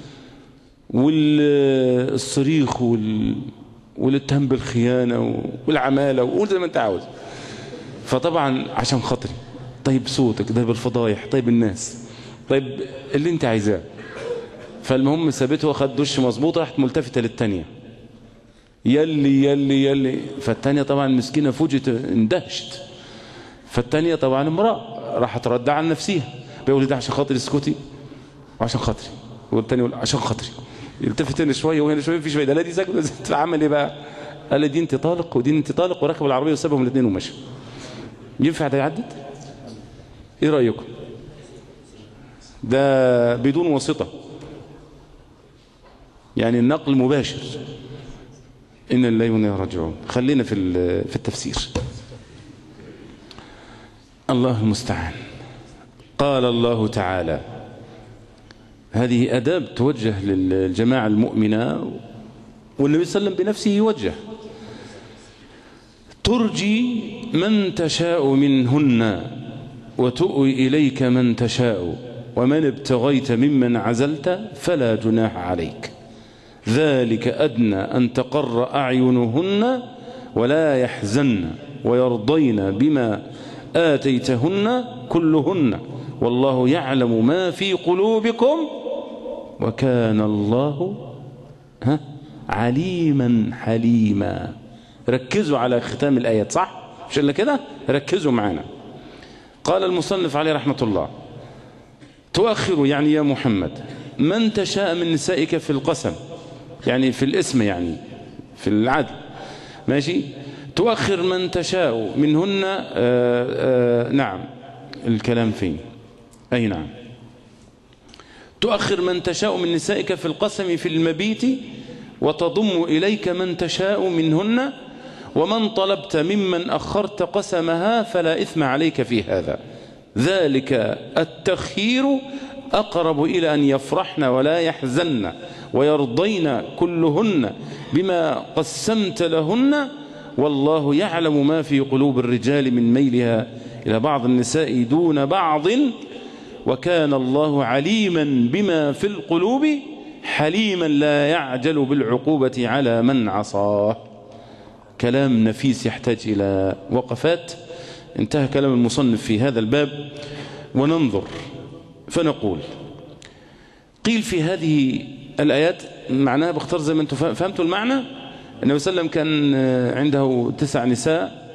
والصريخ وال... والاتهام بالخيانة والعمالة وقول زي ما انت عاوز. فطبعا عشان خاطري، طيب صوتك، طيب الفضايح، طيب الناس، طيب اللي انت عايزاه. فالمهم سابته واخد دش مظبوط، راحت ملتفتة للتانية، يلي يلي يلي. فالتانية طبعا مسكينة فوجئت اندهشت. فالتانية طبعا امرأة راحت ردع عن نفسها، بيقول لي ده عشان خاطري اسكتي وعشان خاطري، والتاني يقول عشان خاطري، يلتفت هنا شويه وهنا شويه، مفيش فايده. لا دي ساكت، عمل ايه بقى؟ قال لي دي انت طالق ودي انت طالق، وركب العربيه وسابهم الاثنين ومشى. ينفع ده يعدد؟ ايه رايكم؟ ده بدون واسطة، يعني النقل مباشر. إن الله وإنا راجعون. خلينا في في التفسير. الله المستعان. قال الله تعالى، هذه أداب توجه للجماعة المؤمنة، والنبي صلى الله عليه وسلم بنفسه يوجه: ترجي من تشاء منهن وتؤوي إليك من تشاء ومن ابتغيت ممن عزلت فلا جناح عليك، ذلك أدنى أن تقر أعينهن ولا يحزن ويرضين بما آتيتهن كلهن والله يعلم ما في قلوبكم وكان الله ها عليما حليما. ركزوا على ختام الآيات، صح؟ مش إلا كده؟ ركزوا معنا. قال المصنف عليه رحمة الله: تؤخر يعني يا محمد من تشاء من نسائك في القسم، يعني في الاسم، يعني في العدل، ماشي؟ تؤخر من تشاء منهن. آآ آآ نعم، الكلام فين؟ أي نعم. تؤخر من تشاء من نسائك في القسم في المبيت وتضم إليك من تشاء منهن ومن طلبت ممن أخرت قسمها فلا إثم عليك في هذا، ذلك التخيير أقرب إلى أن يفرحن ولا يحزن ويرضين كلهن بما قسمت لهن والله يعلم ما في قلوب الرجال من ميلها إلى بعض النساء دون بعض وكان الله عليما بما في القلوب حليما لا يعجل بالعقوبة على من عصاه. كلام نفيس يحتاج إلى وقفات. انتهى كلام المصنف في هذا الباب، وننظر فنقول: قيل في هذه الآيات معناها باختصار زي ما انتم فهمتوا المعنى. النبي صلى الله عليه وسلم كان عنده تسع نساء،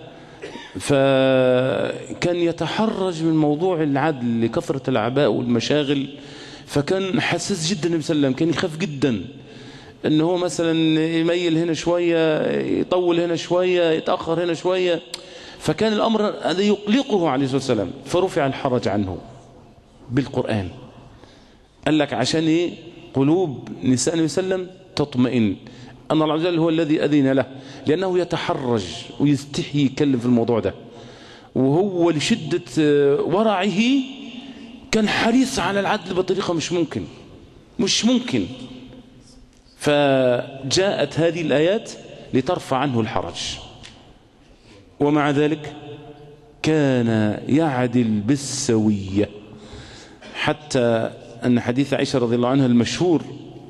فكان يتحرج من موضوع العدل لكثرة الأعباء والمشاغل، فكان حساس جدا النبي صلى الله عليه وسلم، كان يخاف جدا ان هو مثلا يميل هنا شوية، يطول هنا شوية، يتأخر هنا شوية، فكان الأمر هذا يقلقه عليه الصلاة والسلام، فرفع الحرج عنه بالقرآن. قال لك عشان ايه؟ قلوب نساء النبي صلى الله عليه وسلم تطمئن، أن الله عز وجل هو الذي أذن له، لأنه يتحرج ويستحي يتكلم في الموضوع ده، وهو لشدة ورعه كان حريص على العدل بطريقة مش ممكن مش ممكن فجاءت هذه الآيات لترفع عنه الحرج، ومع ذلك كان يعدل بالسوية، حتى أن حديث عائشة رضي الله عنها المشهور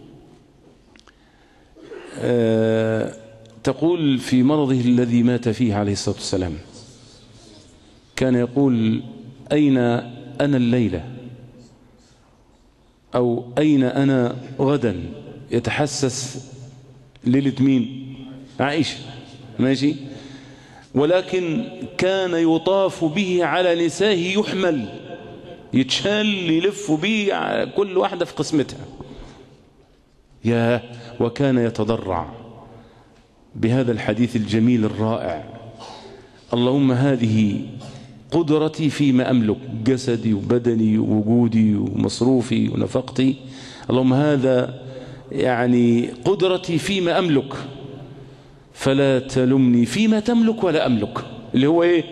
أه تقول في مرضه الذي مات فيه عليه الصلاة والسلام كان يقول: أين أنا الليلة، أو أين أنا غدا، يتحسس ليلة مين؟ عائشة، ماشي؟ ولكن كان يطاف به على نسائه، يحمل، يتشال، يلف به كل واحدة في قسمتها. يا وكان يتضرع بهذا الحديث الجميل الرائع: اللهم هذه قدرتي فيما أملك، جسدي وبدني ووجودي ومصروفي ونفقتي، اللهم هذا يعني قدرتي فيما أملك فلا تلمني فيما تملك ولا أملك. اللي هو إيه؟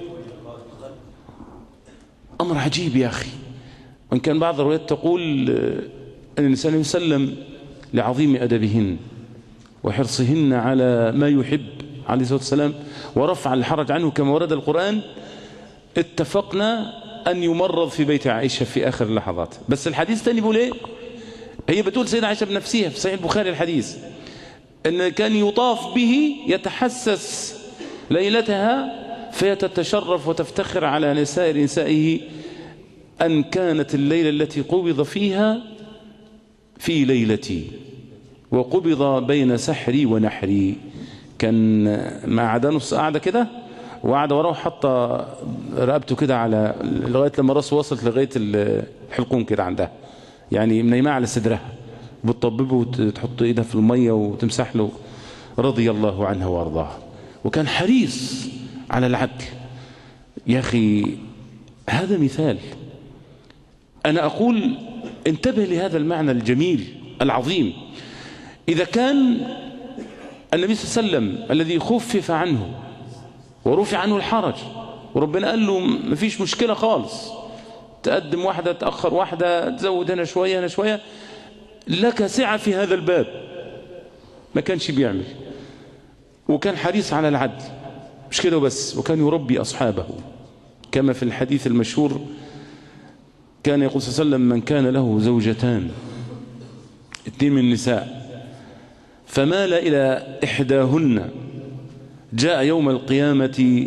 أمر عجيب يا أخي. وإن كان بعض الروايات تقول أن النبي صلى الله عليه وسلم لعظيم أدبهن وحرصهن على ما يحب عليه الصلاة والسلام ورفع الحرج عنه كما ورد القرآن، اتفقنا أن يمرض في بيت عائشة في آخر اللحظات. بس الحديث الثاني بيقول إيه؟ هي بتقول سيدة عائشة بنفسها في صحيح البخاري الحديث أن كان يطاف به يتحسس ليلتها فيتتشرف وتفتخر على نساء نسائه أن كانت الليلة التي قبض فيها في ليلتي وقبض بين سحري ونحري. كان مع عدانوس قاعدة كده وقاعدة وراه حتى رقبته كده على لغاية لما راسه وصلت لغاية الحلقوم كده عندها، يعني منيمة على صدرها، بتطببه وتحط ايدها في المية وتمسح له، رضي الله عنها وارضاها. وكان حريص على العدل. يا أخي هذا مثال أنا أقول انتبه لهذا المعنى الجميل العظيم. إذا كان النبي صلى الله عليه وسلم الذي خفف عنه ورفع عنه الحرج وربنا قال له مفيش مشكلة خالص، تقدم واحدة تأخر واحدة تزود هنا شوية هنا شوية، لك سعة في هذا الباب، ما كانش بيعمل، وكان حريص على العدل. مش كده بس، وكان يربي أصحابه كما في الحديث المشهور كان يقول صلى الله عليه وسلم: من كان له زوجتان، اثنين من النساء، فمال إلى إحداهن جاء يوم القيامة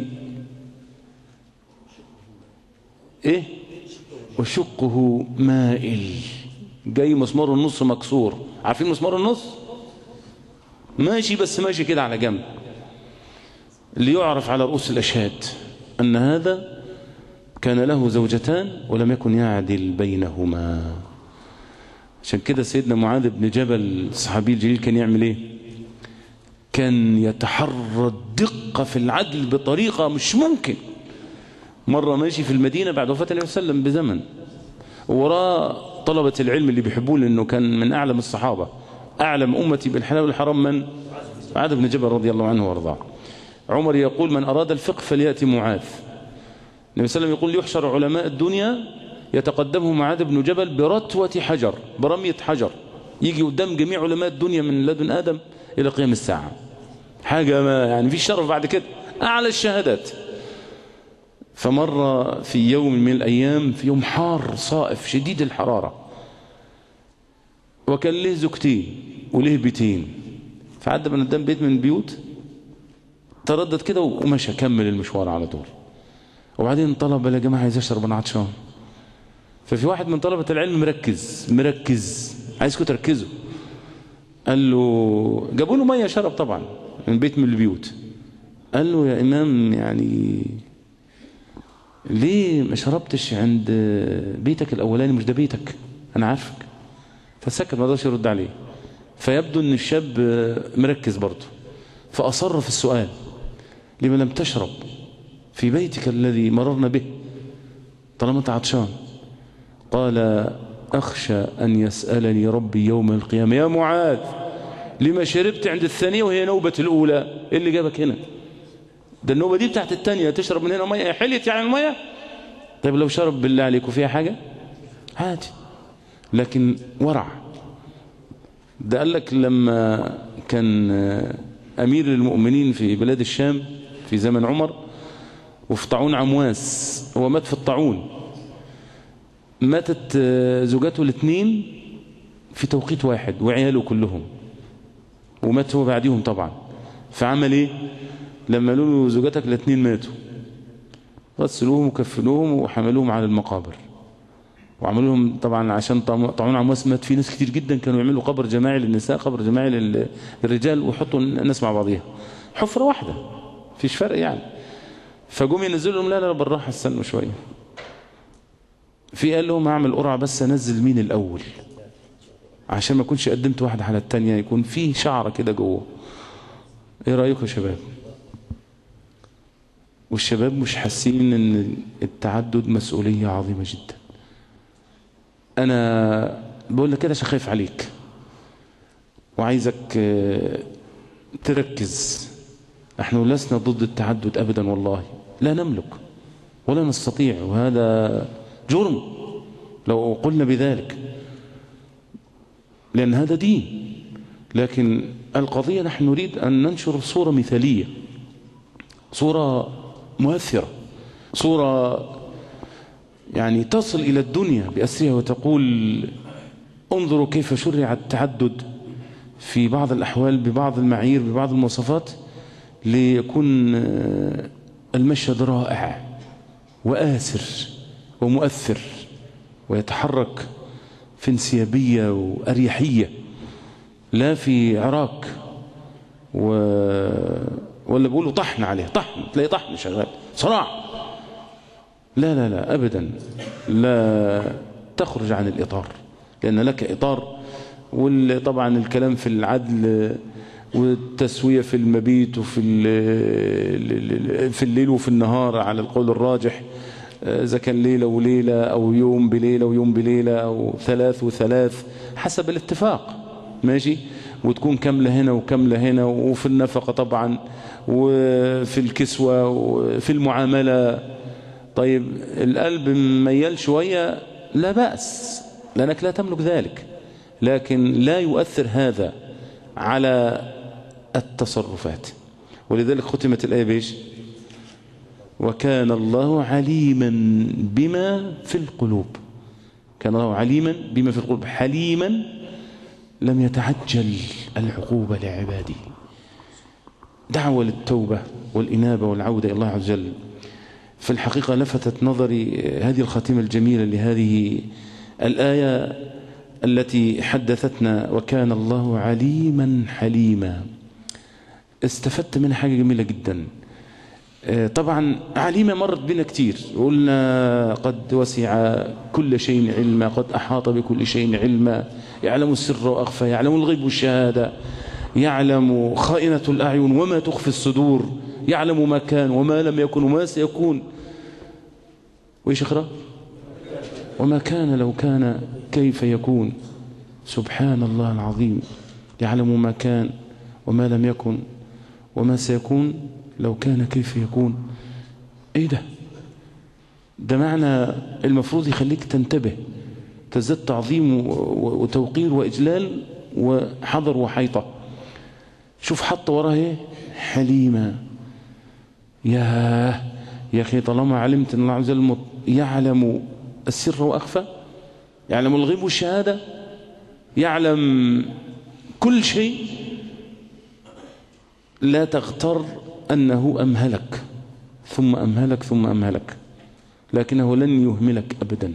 إيه؟ وشقه مائل، جاي مسمار النص مكسور. عارفين مسمار النص؟ ماشي بس ماشي كده على جنب، ليعرف على رؤوس الأشهاد أن هذا كان له زوجتان ولم يكن يعدل بينهما. عشان كده سيدنا معاذ بن جبل الصحابي الجليل كان يعمل ايه؟ كان يتحرى الدقة في العدل بطريقة مش ممكن. مرة ماشي في المدينة بعد وفاة النبي صلى الله عليه وسلم بزمن، وراه طلبة العلم اللي بيحبوه لأنه كان من أعلم الصحابة، أعلم أمتي بالحلال والحرام من؟ معاذ بن جبل رضي الله عنه وارضاه. عمر يقول: من أراد الفقه فليأتي معاذ. النبي صلى الله عليه وسلم يقول: يحشر علماء الدنيا يتقدمه معاذ بن جبل برتوة حجر، برمية حجر، يجي قدام جميع علماء الدنيا من لدن آدم إلى قيام الساعة. حاجة ما يعني في شرف بعد كده، أعلى الشهادات. فمر في يوم من الأيام، في يوم حار صائف شديد الحرارة، وكان له زوجتين وله بيتين، فعدى من قدام بيت من البيوت، تردد كده ومشى كمل المشوار على طول. وبعدين طلب: يا جماعة عايز أشرب، أنا عطشان. ففي واحد من طلبة العلم مركز مركز عايزكم تركزوا، قال له، جابوا له مية شرب طبعا من بيت من البيوت، قال له: يا إمام يعني ليه ما شربتش عند بيتك الأولاني؟ مش ده بيتك، أنا عارفك. فسكت، ما قدرش يرد عليه. فيبدو أن الشاب مركز برضه، فأصر في السؤال: لما لم تشرب في بيتك الذي مررنا به طالما أنت عطشان؟ قال: أخشى أن يسألني ربي يوم القيامة: يا معاذ لما شربت عند الثانية وهي نوبة الأولى؟ إيه اللي جابك هنا؟ ده النوبة دي بتاعت الثانية، تشرب من هنا مية حليت يعني المية؟ طيب لو شرب بالله عليكم فيها حاجة؟ عادي. لكن ورع. ده قال لك لما كان أمير المؤمنين في بلاد الشام في زمن عمر، وفي طاعون عمواس، هو مات في الطاعون، ماتت زوجاته الاثنين في توقيت واحد وعياله كلهم، ومات هو بعديهم طبعا. فعمل ايه لما قالوا له زوجاتك الاثنين ماتوا؟ غسلوهم وكفنوهم وحملوهم على المقابر، وعملوا لهم طبعا عشان طاعون عمواس مات في ناس كتير جدا، كانوا يعملوا قبر جماعي للنساء، قبر جماعي للرجال، ويحطوا الناس مع بعضيها حفرة واحدة، فيش فرق يعني. فجم ينزلوا لهم: لا لا بالراحة استنوا شوية. في قال لهم: هعمل قرعة بس انزل مين الاول، عشان ما اكونش قدمت واحدة على التانية، يكون في شعرة كده جوه. ايه رأيكم يا شباب؟ والشباب مش حاسين ان التعدد مسؤولية عظيمة جدا. انا بقول لك كده عشان خايف عليك، وعايزك تركز. نحن لسنا ضد التعدد ابدا والله، لا نملك ولا نستطيع، وهذا جرم لو قلنا بذلك، لأن هذا دين. لكن القضية نحن نريد أن ننشر صورة مثالية، صورة مؤثرة، صورة يعني تصل إلى الدنيا بأسرها وتقول: انظروا كيف شرع التعدد في بعض الأحوال ببعض المعايير ببعض المواصفات، ليكون المشهد رائع وآسر ومؤثر، ويتحرك في انسيابية وأريحية، لا في عراك و... ولا بيقولوا طحن عليه، طحن، تلاقي طحن شغال صراع. لا لا لا أبدا، لا تخرج عن الإطار، لأن لك إطار. وطبعا الكلام في العدل والتسوية في المبيت وفي في الليل وفي النهار على القول الراجح، إذا كان ليلة وليلة أو يوم بليلة ويوم بليلة أو ثلاث وثلاث حسب الاتفاق، ماشي، وتكون كاملة هنا وكاملة هنا، وفي النفقة طبعا وفي الكسوة وفي المعاملة. طيب القلب ميال شوية لا بأس، لأنك لا تملك ذلك، لكن لا يؤثر هذا على التصرفات. ولذلك ختمت الآية بإيش؟ وكان الله عليما بما في القلوب. كان الله عليما بما في القلوب حليما لم يتعجل العقوبة لعباده. دعوة للتوبة والإنابة والعودة إلى الله عز وجل. في الحقيقة لفتت نظري هذه الخاتمة الجميلة لهذه الآية التي حدثتنا وكان الله عليما حليما. استفدت منها حاجة جميلة جدا. طبعا عليمة مرت بنا كتير، قلنا قد وسع كل شيء علما، قد أحاط بكل شيء علما، يعلم السر وأخفى، يعلم الغيب والشهادة، يعلم خائنة الأعين وما تخفي الصدور، يعلم ما كان وما لم يكن وما سيكون. وإيش أخرى؟ وما كان لو كان كيف يكون. سبحان الله العظيم، يعلم ما كان وما لم يكن وما سيكون لو كان كيف يكون. ايه ده؟ ده معنى المفروض يخليك تنتبه، تزداد تعظيم وتوقير وإجلال وحضر وحيطة. شوف حط وراه ايه؟ حليمة. يا يا أخي طالما علمت أن الله عز وجل يعلم السر وأخفى، يعلم الغيب والشهادة، يعلم كل شيء، لا تغتر أنه أمهلك ثم أمهلك ثم أمهلك، لكنه لن يهملك أبدا،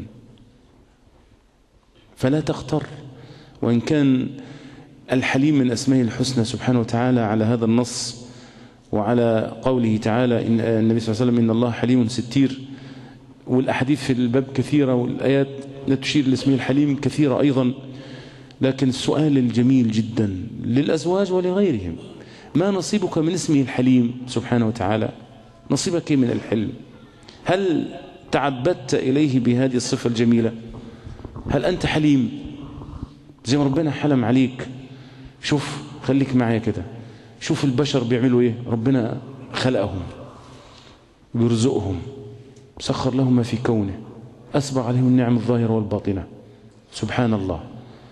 فلا تغتر. وإن كان الحليم من أسمائه الحسنى سبحانه وتعالى على هذا النص، وعلى قوله تعالى إن النبي صلى الله عليه وسلم إن الله حليم ستير، والأحاديث في الباب كثيرة والآيات لا تشير لاسمه الحليم كثيرة أيضا. لكن السؤال الجميل جدا للأزواج ولغيرهم، ما نصيبك من اسمه الحليم سبحانه وتعالى؟ نصيبك من الحلم؟ هل تعبدت إليه بهذه الصفة الجميلة؟ هل أنت حليم زي ما ربنا حلم عليك؟ شوف، خليك معايا كده، شوف البشر بيعملوا ايه. ربنا خلقهم، بيرزقهم، سخر لهم ما في كونه، أسبغ عليهم النعم الظاهرة والباطنة، سبحان الله،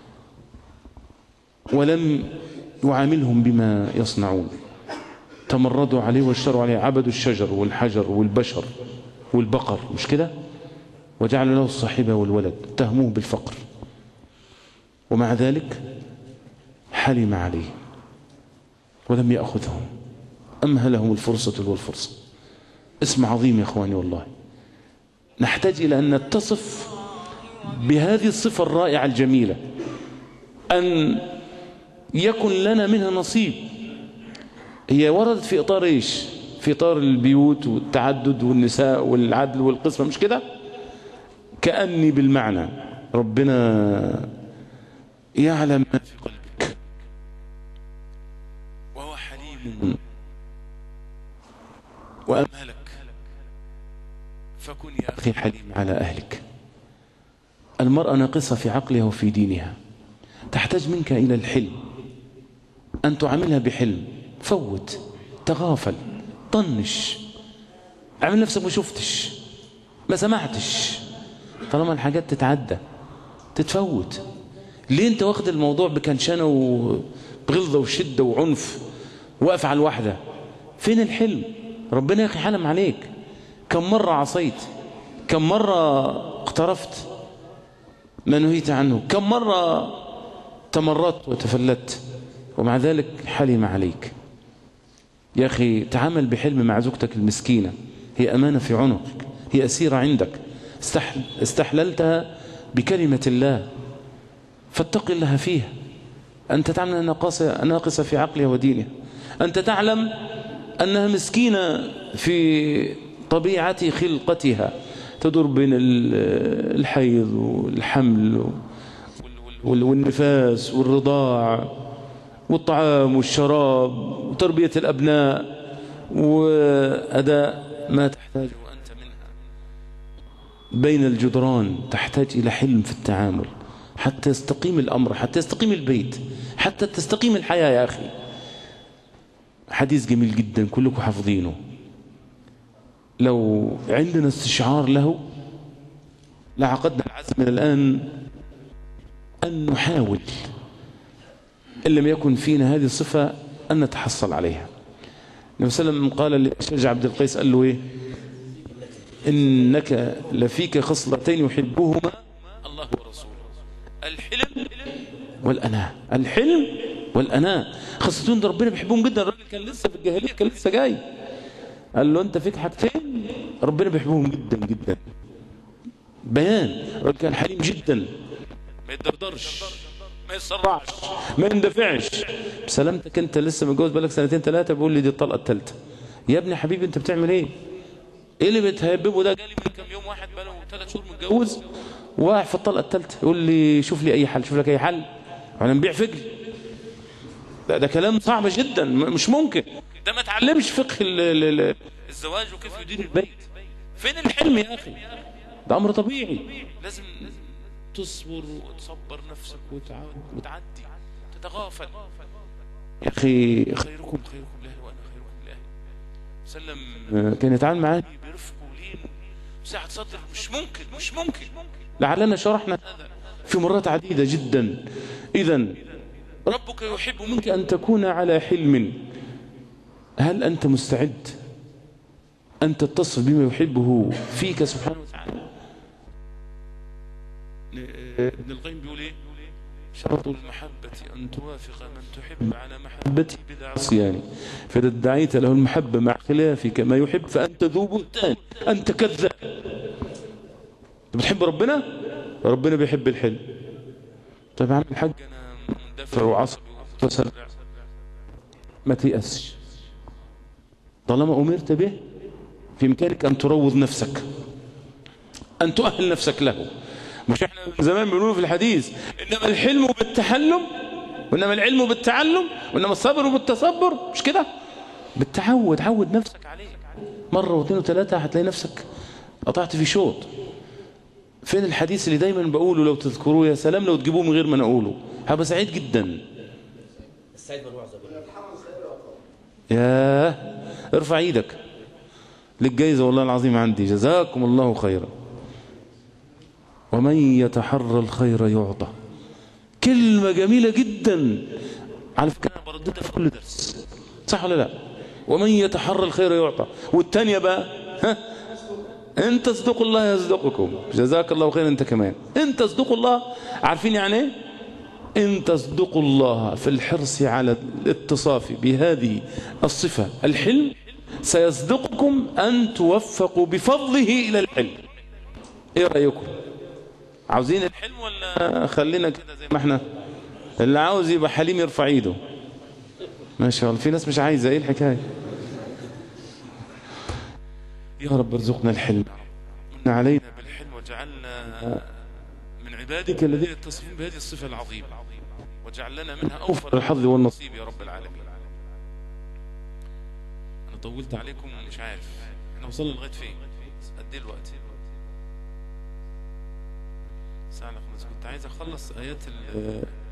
ولم يعاملهم بما يصنعون. تمردوا عليه واشتروا عليه، عبدوا الشجر والحجر والبشر والبقر، مش كده؟ وجعلوا له الصاحبة والولد، اتهموه بالفقر، ومع ذلك حلم عليه ولم يأخذهم، أمهلهم الفرصة والفرصة. اسم عظيم يا أخواني والله. نحتاج إلى أن نتصف بهذه الصفة الرائعة الجميلة، أن يكن لنا منها نصيب. هي وردت في إطار إيش؟ في إطار البيوت والتعدد والنساء والعدل والقسمة، مش كده؟ كأني بالمعنى ربنا يعلم ما في قلبك وهو حليم وأمهلك، فكن يا أخي حليم على أهلك. المرأة ناقصة في عقلها وفي دينها، تحتاج منك إلى الحلم، أن تعاملها بحلم. فوت، تغافل، طنش، اعمل نفسك ما شفتش، ما سمعتش، طالما الحاجات تتعدى تتفوت. ليه انت واخد الموضوع بكنشنة وبغلظة وشدة وعنف واقف على الواحدة؟ فين الحلم؟ ربنا يا أخي حلم عليك. كم مرة عصيت؟ كم مرة اقترفت ما نهيت عنه؟ كم مرة تمردت وتفلت؟ ومع ذلك حلم عليك. يا أخي تعامل بحلم مع زوجتك المسكينة، هي أمانة في عنقك، هي أسيرة عندك، استحللتها بكلمة الله، فاتق الله فيها. أنت تعلم أنها ناقصة في عقلها ودينها، أنت تعلم أنها مسكينة في طبيعة خلقتها، تدور بين الحيض والحمل والنفاس والرضاع والطعام والشراب وتربية الأبناء وأداء ما تحتاجه أنت منها. بين الجدران تحتاج إلى حلم في التعامل حتى يستقيم الأمر، حتى يستقيم البيت، حتى تستقيم الحياة يا أخي. حديث جميل جدا كلكم حافظينه، لو عندنا استشعار له لعقدنا العزم من الآن أن نحاول إن لم يكن فينا هذه الصفة أن نتحصل عليها. النبي صلى الله عليه وسلم قال للأشج عبد القيس، قال له إيه؟ إنك لفيك خصلتين يحبهما الله ورسوله، الحلم والأناة. الحلم والأناة خصلتين ربنا بيحبهم جدا. الراجل كان لسه في الجاهلية، كان لسه جاي، قال له أنت فيك حاجتين ربنا بيحبهم جدا جدا. بيان، الراجل كان حليم جدا، ما يتدردرش، ما يسرعش، ما يندفعش. بسلامتك انت لسه متجوز بقالك سنتين ثلاثه، بيقول لي دي الطلقه الثالثه. يا ابني حبيبي انت بتعمل ايه؟ ايه اللي بتهببه ده؟ جالي من كام يوم واحد بقاله ثلاث شهور متجوز وواقع في الطلقه الثالثه، يقول لي شوف لي اي حل، شوف لك اي حل، انا نبيع فجل. ده, ده كلام صعب جدا، مش ممكن. ده ما اتعلمش فقه الزواج وكيف يدير البيت. فين الحلم يا اخي؟ ده امر طبيعي، لازم تصبر وتصبر نفسك وتعدي، تتغافل. يا أخي خيركم خيركم لأهل وأنا خيركم لأهل. سلم كان يتعامل معاني برفق ولين وسعة صدر. مش ممكن مش ممكن لعلنا شرحنا هذا في مرات عديدة جدا. إذن ربك يحب منك أن تكون على حلم. هل أنت مستعد أن تتصل بما يحبه فيك سبحانه وتعالى؟ ابن القيم بيقول ايه؟ شرط المحبة أن توافق من تحب على محبته بلا عصيان، فإذا ادعيت له المحبة مع خلافك ما يحب فأنت ذو بهتان، أنت كذاب. بتحب ربنا؟ ربنا بيحب الحلم. طيب يا عم الحاج أنا مندفع وعصبي ومتسرع، ما تيأسش. طالما أمرت به في إمكانك أن تروض نفسك، أن تؤهل نفسك له. مش احنا من زمان بنقول في الحديث انما الحلم بالتحلم، وانما العلم بالتعلم، وانما الصبر بالتصبر. مش كده؟ بالتعود، عود نفسك عليه مره واثنين وثلاثه، هتلاقي نفسك قطعت في شوط. فين الحديث اللي دايما بقوله لو تذكروه؟ يا سلام لو تجيبوه من غير ما نقوله، هبقى سعيد جدا. السعيد من وعظه. ياه، ارفع ايدك للجايزه والله العظيم عندي، جزاكم الله خيرا. ومن يتحرى الخير يعطى. كلمة جميلة جدا على فكرة، أنا برددها في كل درس، صح ولا لا؟ ومن يتحرى الخير يعطى. والتانية بقى ها، إن تصدقوا الله يصدقكم. جزاك الله خير. أنت كمان إن تصدقوا الله، عارفين يعني إيه؟ إن تصدقوا الله في الحرص على الاتصاف بهذه الصفة الحلم، سيصدقكم أن توفقوا بفضله إلى الحلم. إيه رأيكم؟ عاوزين الحلم ولا خلينا كده زي ما احنا؟ اللي عاوز يبقى حليم يرفع ايده. ما شاء الله. في ناس مش عايزه، ايه الحكايه؟ يا رب ارزقنا الحلم، من علينا بالحلم وجعلنا من عبادك الذين يتصفون بهذه الصفه العظيمه، وجعل لنا منها اوفر الحظ والنصيب يا رب العالمين. انا طولت عليكم مش عارف احنا وصلنا لغايه فين؟ قد ايه الوقت؟ ساعة خمس. كنت عايز اخلص ايات ال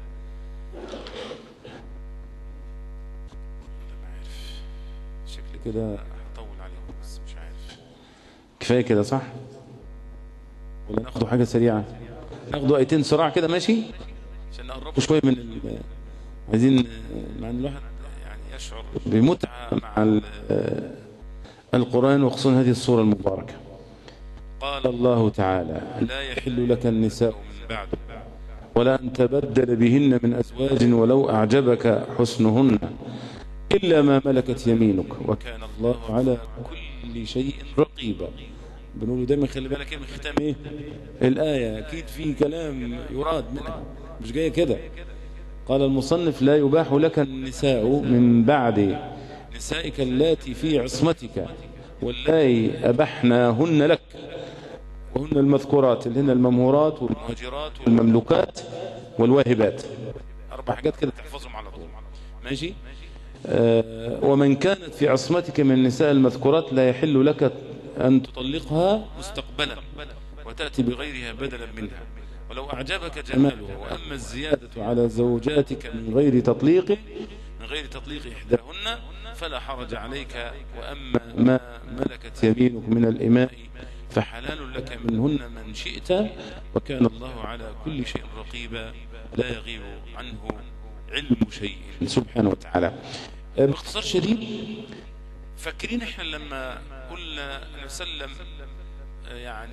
ما عارف، شكل كده هطول عليكم بس مش عارف. كفايه كده صح؟ ولا ناخدوا حاجه سريعه؟ ناخدوا ايتين سرعه كده ماشي، عشان نقربوا شويه من ال... عايزين مع ان الواحد يعني يشعر بمتعه مع القران، وخصوصا هذه السوره المباركه. قال الله تعالى: لا يحل لك النساء من بعد ولا أن تبدل بهن من أزواج ولو أعجبك حسنهن إلا ما ملكت يمينك وكان الله على كل شيء رقيبا. بنقوله دايما خلي بالك من ختام ايه الآية، أكيد في كلام يراد منها، مش جاية كده. قال المصنف: لا يباح لك النساء من بعد نسائك اللاتي في عصمتك واللائي أبحناهن لك، وهن المذكورات اللي هن الممهورات والمهاجرات والمملوكات والواهبات. أربع حاجات كده تحفظهم على طول ماشي. آه ومن كانت في عصمتك من النساء المذكورات لا يحل لك أن تطلقها مستقبلا وتأتي بغيرها بدلا منها. ولو أعجبك جمالها وأما الزيادة على زوجاتك من غير تطليق من غير تطليق إحداهن فلا حرج عليك، وأما ما ملكت يمينك من الإماء فحلال لك منهن من شئت، وكان الله على كل شيء رقيبا لا يغيب عنه علم شيء سبحانه وتعالى. باختصار شديد، فاكرين احنا لما قلنا النبي صلى الله عليه وسلم يعني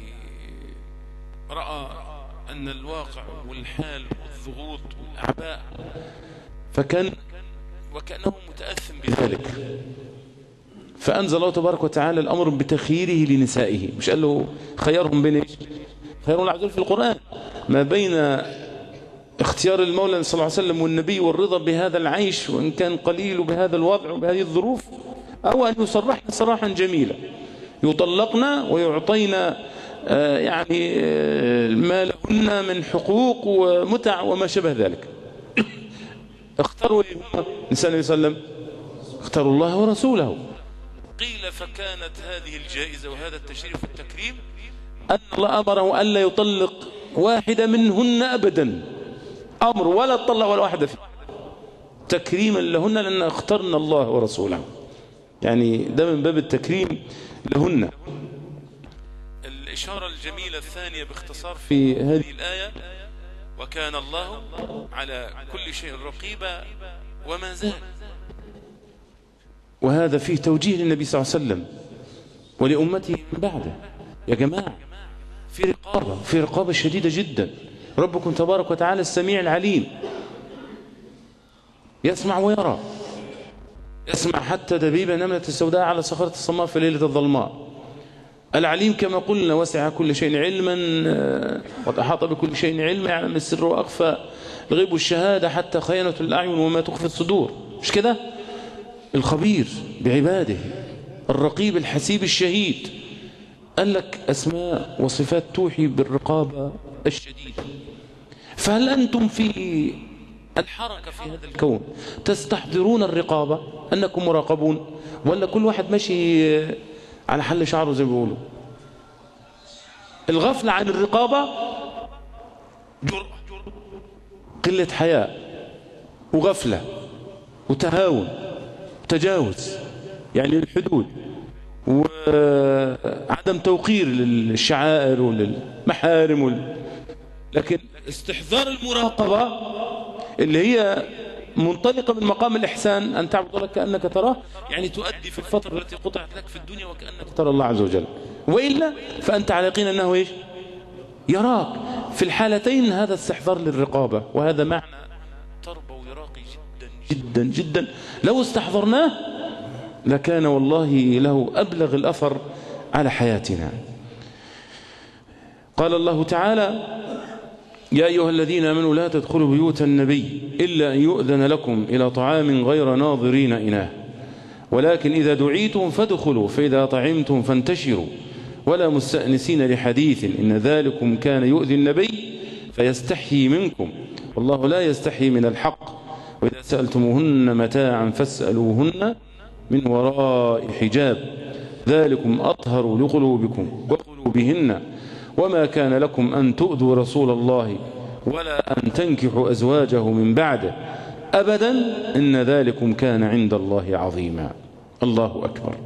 رأى أن الواقع والحال والضغوط والأعباء فكان وكأنه متأثم بذلك، فأنزل الله تبارك وتعالى الأمر بتخييره لنسائه. مش قال له خيرهم بين ايش؟ خيرهم العدل في القرآن ما بين اختيار المولى صلى الله عليه وسلم والنبي والرضا بهذا العيش وإن كان قليل بهذا الوضع وبهذه الظروف، أو أن يصرحنا صراحا جميلا يطلقنا ويعطينا آه يعني آه ما لهن من حقوق ومتع وما شبه ذلك. اختاروا نساء النبي صلى الله عليه وسلم، اختاروا الله ورسوله. قيل فكانت هذه الجائزة وهذا التشريف والتكريم أن الله أمره ألا يطلق واحدة منهن أبدا، أمر ولا تطلق ولا واحدة فيه، تكريما لهن لأن اخترنا الله ورسوله، يعني ده من باب التكريم لهن. الإشارة الجميلة الثانية باختصار في هذه الآية وكان الله على كل شيء رقيبا وما زال، وهذا فيه توجيه للنبي صلى الله عليه وسلم ولأمته من بعده. يا جماعة في رقابة، في رقابة شديدة جدا. ربكم تبارك وتعالى السميع العليم، يسمع ويرى، يسمع حتى دبيب نملة السوداء على صخرة الصماء في ليلة الظلماء. العليم كما قلنا وسع كل شيء علما وأحاط بكل شيء علما، يعلم السر وأخفى الغيب والشهادة حتى خيانة الأعين وما تخفي الصدور. مش كده؟ الخبير بعباده، الرقيب الحسيب الشهيد. قال لك أسماء وصفات توحي بالرقابة الشديدة. فهل أنتم في الحركة في هذا الكون تستحضرون الرقابة أنكم مراقبون، ولا كل واحد ماشي على حل شعره زي ما بيقولوا؟ الغفلة عن الرقابة جرأة، قلة حياء وغفلة وتهاون وتجاوز يعني الحدود وعدم توقير للشعائر وللمحارم وال... لكن استحضار المراقبة اللي هي منطلقة من مقام الإحسان، أن تعبد الله كأنك تراه، يعني تؤدي في الفترة التي قطعت لك في الدنيا وكأنك ترى الله عز وجل، وإلا فأنت على يقين أنه إيش؟ يراك. في الحالتين هذا استحضار للرقابة، وهذا معنى تربوي راقي جدا جدا جدا لو استحضرناه لكان والله له أبلغ الأثر على حياتنا. قال الله تعالى يا أيها الذين آمنوا لا تدخلوا بيوت النبي إلا أن يؤذن لكم إلى طعام غير ناظرين إناه ولكن إذا دعيتم فادخلوا فإذا طعمتم فانتشروا ولا مستأنسين لحديث إن ذلكم كان يؤذي النبي فيستحيي منكم والله لا يستحيي من الحق وإذا سألتموهن متاعا فاسألوهن من وراء حجاب ذلكم أطهر لقلوبكم وقلوبهن وما كان لكم أن تؤذوا رسول الله ولا أن تنكحوا أزواجه من بعده أبدا إن ذلكم كان عند الله عظيما. الله أكبر.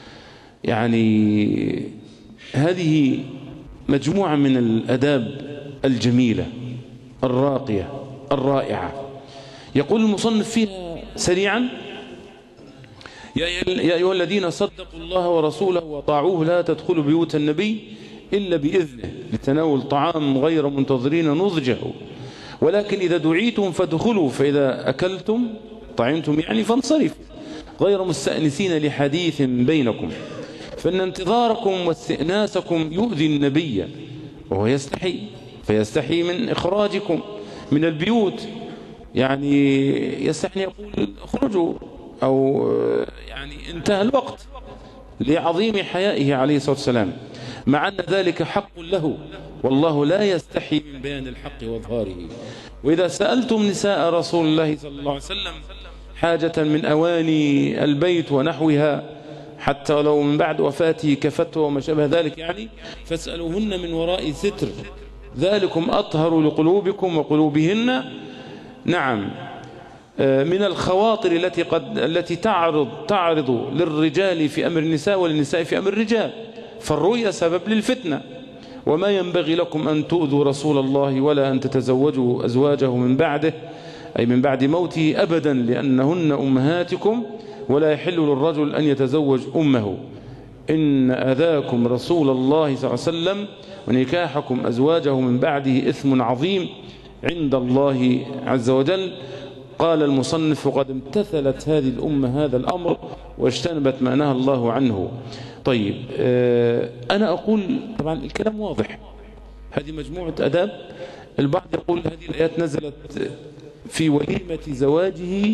يعني هذه مجموعة من الأداب الجميلة الراقية الرائعة. يقول المصنف فيها سريعا يا أيها الذين صدقوا الله ورسوله وطاعوه لا تدخلوا بيوت النبي إلا بإذنه لتناول طعام غير منتظرين نضجه ولكن إذا دعيتم فادخلوا فإذا أكلتم طعمتم يعني فانصرفوا غير مستأنسين لحديث بينكم فإن انتظاركم واستئناسكم يؤذي النبي وهو يستحي فيستحي من إخراجكم من البيوت يعني يستحي يقول اخرجوا أو يعني انتهى الوقت لعظيم حيائه عليه الصلاة والسلام مع أن ذلك حق له والله لا يستحي من بيان الحق وإظهاره. وإذا سألتم نساء رسول الله صلى الله عليه وسلم حاجة من أواني البيت ونحوها حتى ولو من بعد وفاته كفتوى وما شابه ذلك يعني، فاسألوهن من وراء ستر ذلكم أطهر لقلوبكم وقلوبهن. نعم، من الخواطر التي قد التي تعرض تعرض للرجال في أمر النساء وللنساء في أمر الرجال، فالرؤيا سبب للفتنة. وما ينبغي لكم أن تؤذوا رسول الله ولا أن تتزوجوا أزواجه من بعده، أي من بعد موته أبدا، لأنهن أمهاتكم ولا يحل للرجل أن يتزوج أمه. إن أذاكم رسول الله صلى الله عليه وسلم ونكاحكم أزواجه من بعده إثم عظيم عند الله عز وجل. قال المصنف: وقد امتثلت هذه الأمة هذا الأمر واجتنبت ما نهى الله عنه. طيب، أنا أقول طبعا الكلام واضح، هذه مجموعة أداب. البعض يقول هذه الآيات نزلت في وليمة زواجه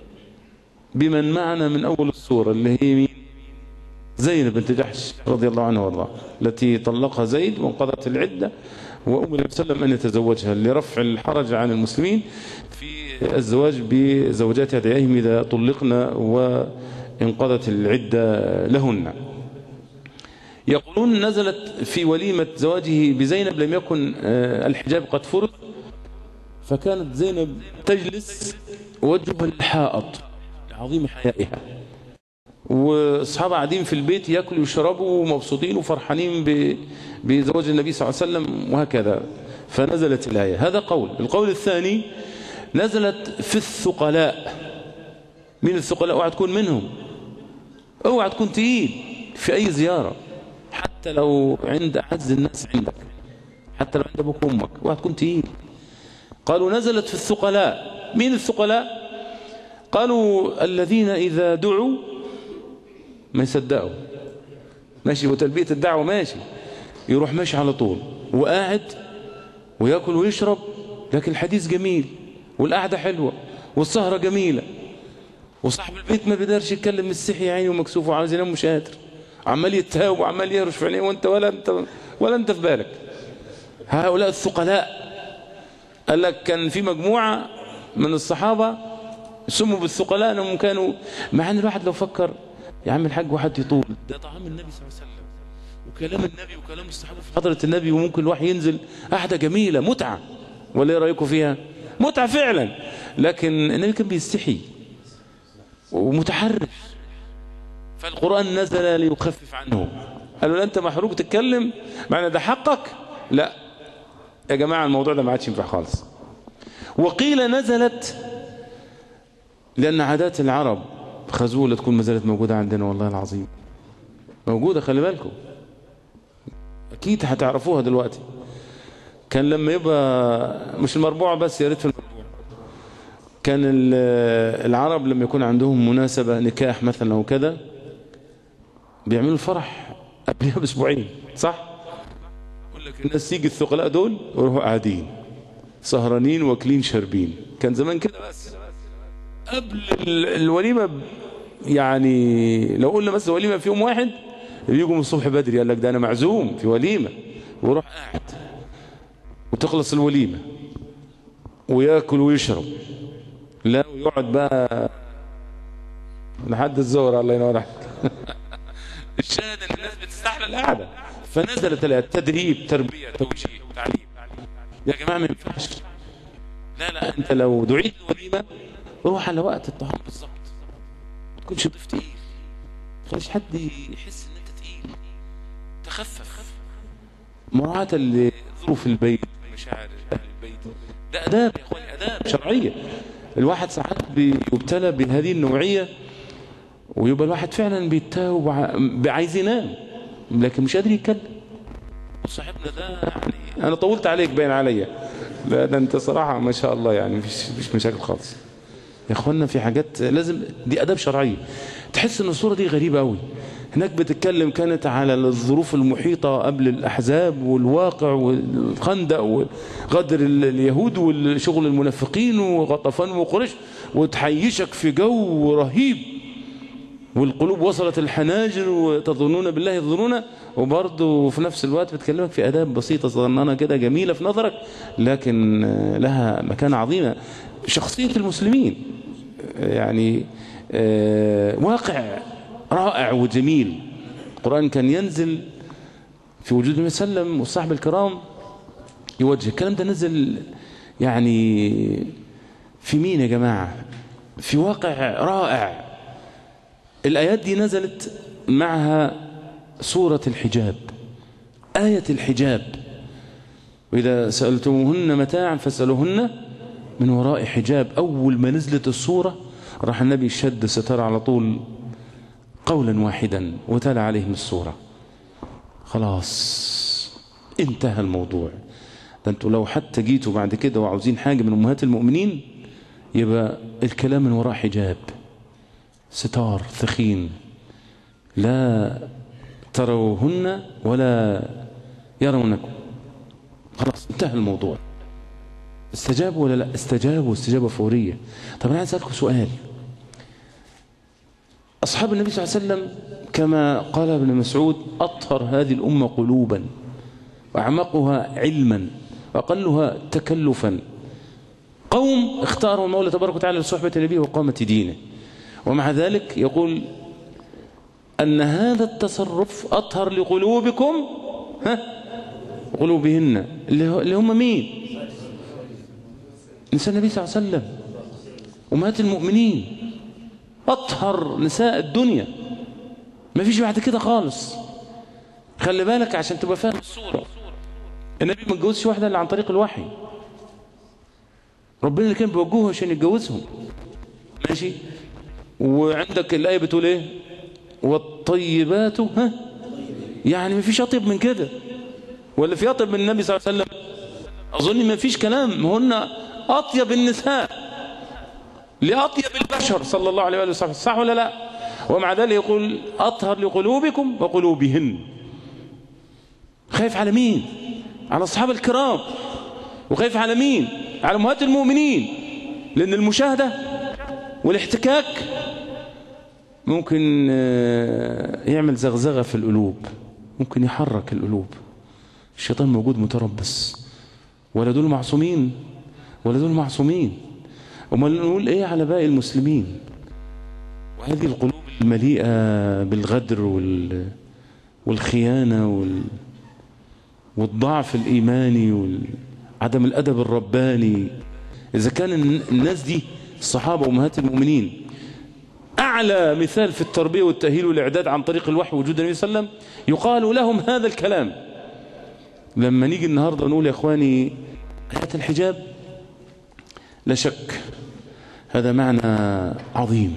بمن معنا من أول السورة، اللي هي مين؟ زينب بنت جحش رضي الله عنها وارضاها، التي طلقها زيد وانقضت العدة وأم النبي صلى الله عليه وسلم أن يتزوجها لرفع الحرج عن المسلمين في الزواج بزوجات أدعيهم إذا طلقنا وانقضت العدة لهن. يقولون نزلت في وليمة زواجه بزينب لم يكن الحجاب قد فرض، فكانت زينب تجلس وجهها الحائط لعظيم حيائها، واصحابها قاعدين في البيت ياكلوا ويشربوا ومبسوطين وفرحانين بزواج النبي صلى الله عليه وسلم وهكذا، فنزلت الآية. هذا قول. القول الثاني نزلت في الثقلاء. من الثقلاء؟ اوعى تكون منهم، اوعى تكون تقيل في أي زيارة، حتى لو عند أعز الناس عندك، حتى لو عند أبوك وأمك، اوعى تكون تقيل. قالوا نزلت في الثقلاء. مين الثقلاء؟ قالوا الذين إذا دعوا ما يصدقوا، ماشي وتلبية الدعوة ماشي، يروح ماشي على طول وقاعد ويأكل ويشرب، لكن الحديث جميل والقعدة حلوة والسهرة جميلة، وصاحب البيت ما بيقدرش يتكلم، مستحي يا عيني ومكسوف وعاوز ينام مش قادر، عمال يتهاوب وعمال يهرش في عينيه وانت ولا انت ولا انت في بالك. هؤلاء الثقلاء. قال لك كان في مجموعة من الصحابة سموا بالثقلاء انهم كانوا، مع ان الواحد لو فكر يا عم الحاج واحد يطول، ده طعام النبي صلى الله عليه وسلم وكلام النبي وكلام الصحابة في حضرة النبي، وممكن الواحد ينزل قعدة جميلة متعة، ولا ايه رأيكم فيها؟ متعة فعلا، لكن النبي كان بيستحي ومتحرش، فالقرآن نزل ليخفف عنه. قالوا لا انت محروق تتكلم معنى ده حقك؟ لا يا جماعة الموضوع ده ما عادش ينفع خالص. وقيل نزلت لأن عادات العرب خزولة تكون ما زالت موجودة عندنا، والله العظيم موجودة، خلي بالكم أكيد هتعرفوها دلوقتي. كان لما يبقى مش المربوعة بس، يا ريت في المربوعة، كان العرب لما يكون عندهم مناسبة نكاح مثلا أو كذا بيعملوا الفرح قبلها بأسبوعين، صح؟ يقول لك الناس تيجي الثقلاء دول ويروحوا قاعدين سهرانين واكلين شاربين. كان زمان كده، بس قبل الوليمة يعني لو قلنا بس وليمة في يوم واحد بيجوا من الصبح بدري، قال لك ده أنا معزوم في وليمة، ويروح قاعد وتخلص الوليمة ويأكل ويشرب، لا ويقعد بقى لحد الظهر. الله ينور عليك. الشاهد ان الناس بتستحلى القعده، فنزلت التدريب تربيه توجيه وتعليم. يا جماعه ما ينفعش، لا لا انت لو دعيت لوليمه روح على وقت الطعام بالظبط، ما تكونش ضيف تقيل، ما تخليش حد يحس ان انت تقيل، تخفف مراعاه لظروف البيت ومشاعر اهل البيت. ده اداب يا اخواني، اداب شرعيه. الواحد ساعات بيبتلى بهذه النوعيه ويبقى الواحد فعلا بيتاوب عايز ينام لكن مش قادر يتكلم. صاحبنا ده يعني انا طولت عليك باين عليا، لا ده انت صراحه ما شاء الله يعني مفيش مفيش مشاكل خالص يا اخوانا. في حاجات لازم، دي اداب شرعيه. تحس ان الصوره دي غريبه قوي. هناك بتتكلم كانت على الظروف المحيطه قبل الاحزاب والواقع والخندق وغدر اليهود والشغل المنافقين وغطفان وقريش، وتحيشك في جو رهيب، والقلوب وصلت الحناجر وتظنون بالله الظنون، وبرضه في نفس الوقت بتكلمك في آداب بسيطة صغننة كده جميلة في نظرك لكن لها مكانة عظيمة. شخصية المسلمين يعني واقع رائع وجميل. القرآن كان ينزل في وجود النبي صلى الله عليه وسلم والصحابة الكرام يوجه. الكلام ده نزل يعني في مين يا جماعة؟ في واقع رائع. الآيات دي نزلت معها سورة الحجاب، آية الحجاب، وإذا سألتموهن متاعا فاسألوهن من وراء حجاب. أول ما نزلت السورة راح النبي شد ستار على طول قولا واحدا وتلا عليهم السورة. خلاص انتهى الموضوع. ده انتوا لو حتى جيتوا بعد كده وعاوزين حاجة من أمهات المؤمنين يبقى الكلام من وراء حجاب، ستار ثخين، لا تروهن ولا يرونكم. خلاص انتهى الموضوع. استجابوا ولا لا؟ استجابوا استجابة فورية. طب أنا عايز أسألكم سؤال. أصحاب النبي صلى الله عليه وسلم كما قال ابن مسعود أطهر هذه الأمة قلوبا وأعمقها علما وأقلها تكلفا، قوم اختاروا المولى تبارك وتعالى لصحبة النبي وقامة دينه، ومع ذلك يقول أن هذا التصرف أطهر لقلوبكم ها قلوبهن، اللي هم مين؟ نساء النبي صلى الله عليه وسلم أمهات المؤمنين، أطهر نساء الدنيا، ما فيش بعد كده خالص. خلي بالك عشان تبقى فاهم الصورة. النبي ما اتجوزش واحدة إلا عن طريق الوحي، ربنا اللي كان بيوجهه عشان يتجوزهم. ماشي. وعندك الآية بتقول إيه؟ والطيبات ها يعني ما فيش أطيب من كده، ولا في أطيب من النبي صلى الله عليه وسلم؟ أظن ما فيش كلام، هن أطيب النساء لأطيب البشر صلى الله عليه وسلم، صح ولا لا؟ ومع ذلك يقول أطهر لقلوبكم وقلوبهن. خايف على مين؟ على أصحاب الكرام. وخايف على مين؟ على أمهات المؤمنين، لأن المشاهدة والاحتكاك ممكن يعمل زغزغة في القلوب، ممكن يحرك القلوب. الشيطان موجود متربص. ولا دول معصومين ولا دول معصومين. وما نقول ايه على باقي المسلمين؟ وهذه القلوب المليئة بالغدر وال... والخيانة وال... والضعف الإيماني وعدم الأدب الرباني. إذا كان الناس دي الصحابة وأمهات المؤمنين أعلى مثال في التربية والتأهيل والإعداد عن طريق الوحي وجود النبي صلى الله عليه وسلم، يقال لهم هذا الكلام. لما نيجي النهاردة نقول يا إخواني آية الحجاب، لا شك هذا معنى عظيم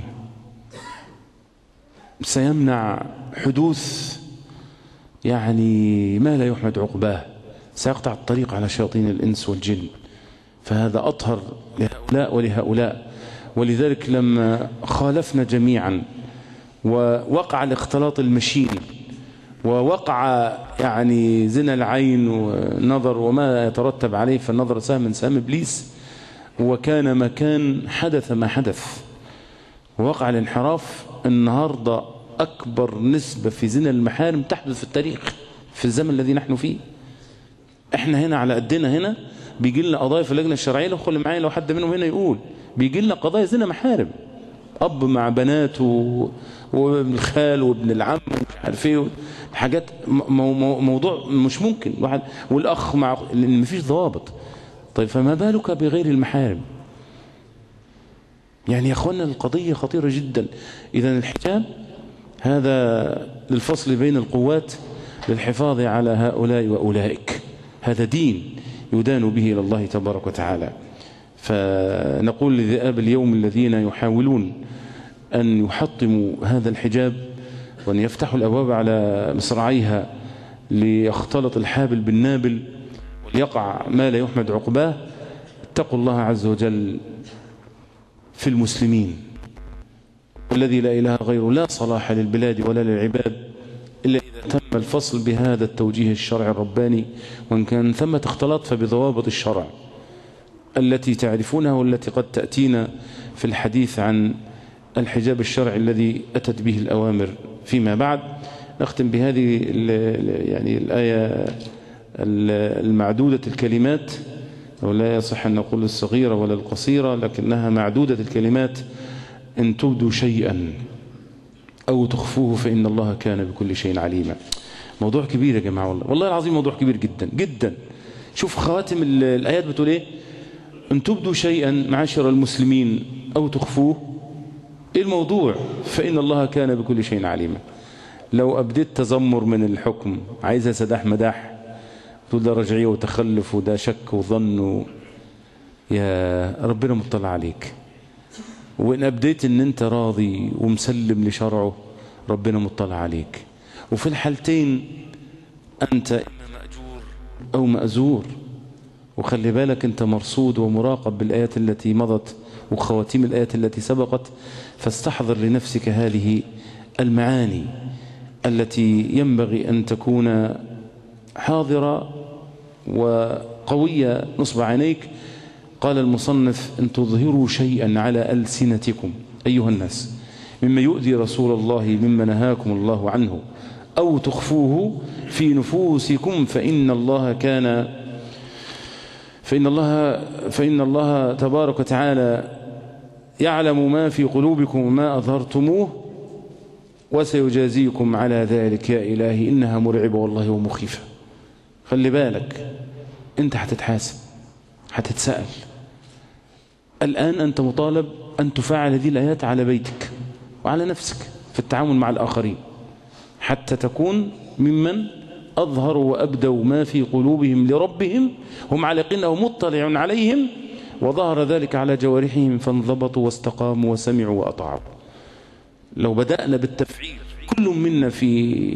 سيمنع حدوث يعني ما لا يحمد عقباه، سيقطع الطريق على شياطين الإنس والجن. فهذا أطهر لهؤلاء ولهؤلاء. ولذلك لما خالفنا جميعا ووقع الاختلاط المشين ووقع يعني زنا العين ونظر وما يترتب عليه، فالنظر سهم من سهم إبليس، وكان مكان حدث ما حدث ووقع الانحراف. النهاردة أكبر نسبة في زنا المحارم تحدث في التاريخ في الزمن الذي نحن فيه. احنا هنا على قدنا هنا بيجي لنا قضايا في اللجنة الشرعية، لو خلي معايا لو حد منهم هنا يقول بيجي لنا قضايا زنا محارم، أب مع بناته وابن الخال وابن العم ومش عارف ايه، حاجات مو مو موضوع مش ممكن واحد، والأخ مع، لأن مفيش ضوابط. طيب فما بالك بغير المحارم؟ يعني يا أخوانا القضية خطيرة جدا. إذا الحجاب هذا للفصل بين القوات للحفاظ على هؤلاء وأولئك، هذا دين يدان به إلى الله تبارك وتعالى. فنقول لذئاب اليوم الذين يحاولون أن يحطموا هذا الحجاب وأن يفتحوا الأبواب على مصراعيها ليختلط الحابل بالنابل وليقع ما لا يحمد عقباه، اتقوا الله عز وجل في المسلمين. والذي لا إله غيره لا صلاح للبلاد ولا للعباد إلا إذا تم الفصل بهذا التوجيه الشرعي الرباني، وإن كان ثمة اختلاط فبضوابط الشرع التي تعرفونها والتي قد تأتينا في الحديث عن الحجاب الشرعي الذي أتت به الأوامر فيما بعد. نختم بهذه يعني الآية المعدودة الكلمات، ولا يصح أن نقول الصغيرة ولا القصيرة، لكنها معدودة الكلمات. إن تبدوا شيئا أو تخفوه فإن الله كان بكل شيء عليما. موضوع كبير يا جماعة، والله والله العظيم موضوع كبير جدا جدا. شوف خواتم الآيات بتقول إيه؟ إن تبدوا شيئا معاشر المسلمين أو تخفوه، إيه الموضوع؟ فإن الله كان بكل شيء عليما. لو أبديت تذمر من الحكم، عايزها سداح مداح، تقول ده رجعية وتخلف وده شك وظن و... يا ربنا مطلع عليك. وإن أبديت إن أنت راضي ومسلم لشرعه، ربنا مطلع عليك. وفي الحالتين أنت إما مأجور أو مأزور. وخلي بالك أنت مرصود ومراقب بالآيات التي مضت وخواتيم الآيات التي سبقت، فاستحضر لنفسك هذه المعاني التي ينبغي أن تكون حاضرة وقوية نصب عينيك. قال المصنف: أن تظهروا شيئا على ألسنتكم أيها الناس مما يؤذي رسول الله مما نهاكم الله عنه، أو تخفوه في نفوسكم فإن الله كان فإن الله فإن الله تبارك وتعالى يعلم ما في قلوبكم وما أظهرتموه وسيجازيكم على ذلك يا إلهي إنها مرعبة والله ومخيفة. خلي بالك أنت هتتحاسب، هتتسأل. الآن أنت مطالب أن تفعل هذه الآيات على بيتك وعلى نفسك في التعامل مع الآخرين، حتى تكون ممن أظهروا وأبدوا ما في قلوبهم لربهم، هم على يقين أو مطلع عليهم، وظهر ذلك على جوارحهم فانضبطوا واستقاموا وسمعوا وأطاعوا. لو بدأنا بالتفعيل كل منا في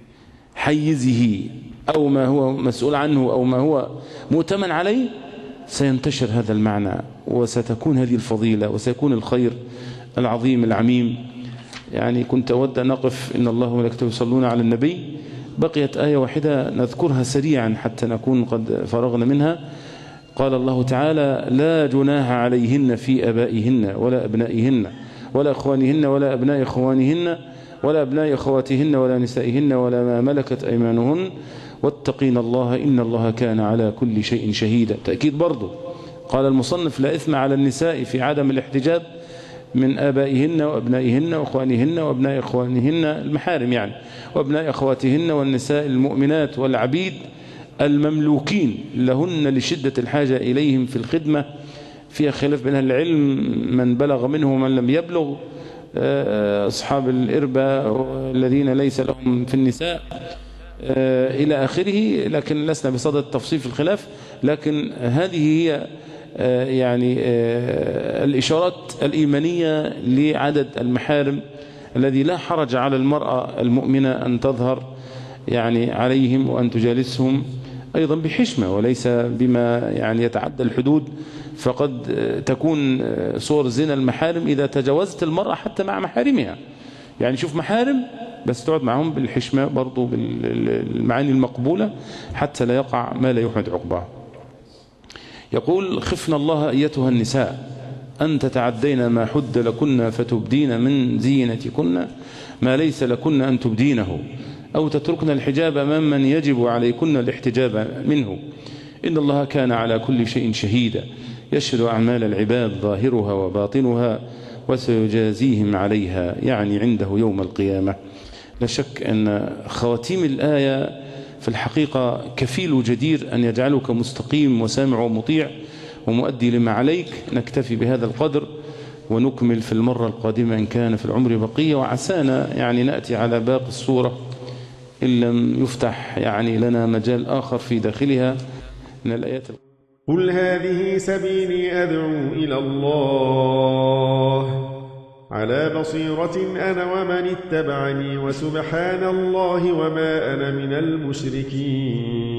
حيزه أو ما هو مسؤول عنه أو ما هو مؤتمن عليه، سينتشر هذا المعنى وستكون هذه الفضيلة وسيكون الخير العظيم العميم. يعني كنت أود أن أقف إن الله وملائكته يصلون على النبي. بقيت آية واحدة نذكرها سريعا حتى نكون قد فرغنا منها. قال الله تعالى: لا جناح عليهن في أبائهن ولا أبنائهن ولا أخوانهن ولا أبناء أخوانهن ولا أبناء أخواتهن ولا نسائهن ولا ما ملكت أيمانهن واتقين الله إن الله كان على كل شيء شهيدا. تأكيد برضو. قال المصنف: لا إثم على النساء في عدم الاحتجاب من آبائهن وأبنائهن وأخوانهن وأبناء أخوانهن المحارم يعني، وأبناء أخواتهن والنساء المؤمنات والعبيد المملوكين لهن لشدة الحاجة إليهم في الخدمة. فيها خلاف بين العلم من بلغ منه ومن لم يبلغ، أصحاب الإربة الذين ليس لهم في النساء إلى آخره، لكن لسنا بصدد التفصيل في الخلاف. لكن هذه هي يعني الإشارات الإيمانية لعدد المحارم الذي لا حرج على المرأة المؤمنة أن تظهر يعني عليهم وأن تجالسهم أيضا بحشمة وليس بما يعني يتعدى الحدود. فقد تكون صور زنا المحارم إذا تجاوزت المرأة حتى مع محارمها. يعني شوف محارم بس تقعد معهم بالحشمة برضو بالمعاني المقبولة حتى لا يقع ما لا يحمد عقباه. يقول: خفنا الله أيتها النساء أن تتعدين ما حد لكن فتبدين من زينتكن ما ليس لكن أن تبدينه أو تتركن الحجاب أمام من يجب عليكن الاحتجاب منه إن الله كان على كل شيء شهيدا يشهد أعمال العباد ظاهرها وباطنها وسيجازيهم عليها، يعني عنده يوم القيامة. لا شك أن خواتيم الآية في الحقيقة كفيل جدير أن يجعلك مستقيم وسامع ومطيع ومؤدي لما عليك. نكتفي بهذا القدر ونكمل في المرة القادمة إن كان في العمر بقية، وعسانا يعني نأتي على باقي السورة إن لم يفتح يعني لنا مجال آخر في داخلها من الآيات. قل هذه سبيلي أدعو إلى الله على بصيرة أنا ومن اتبعني وسبحان الله وما أنا من المشركين.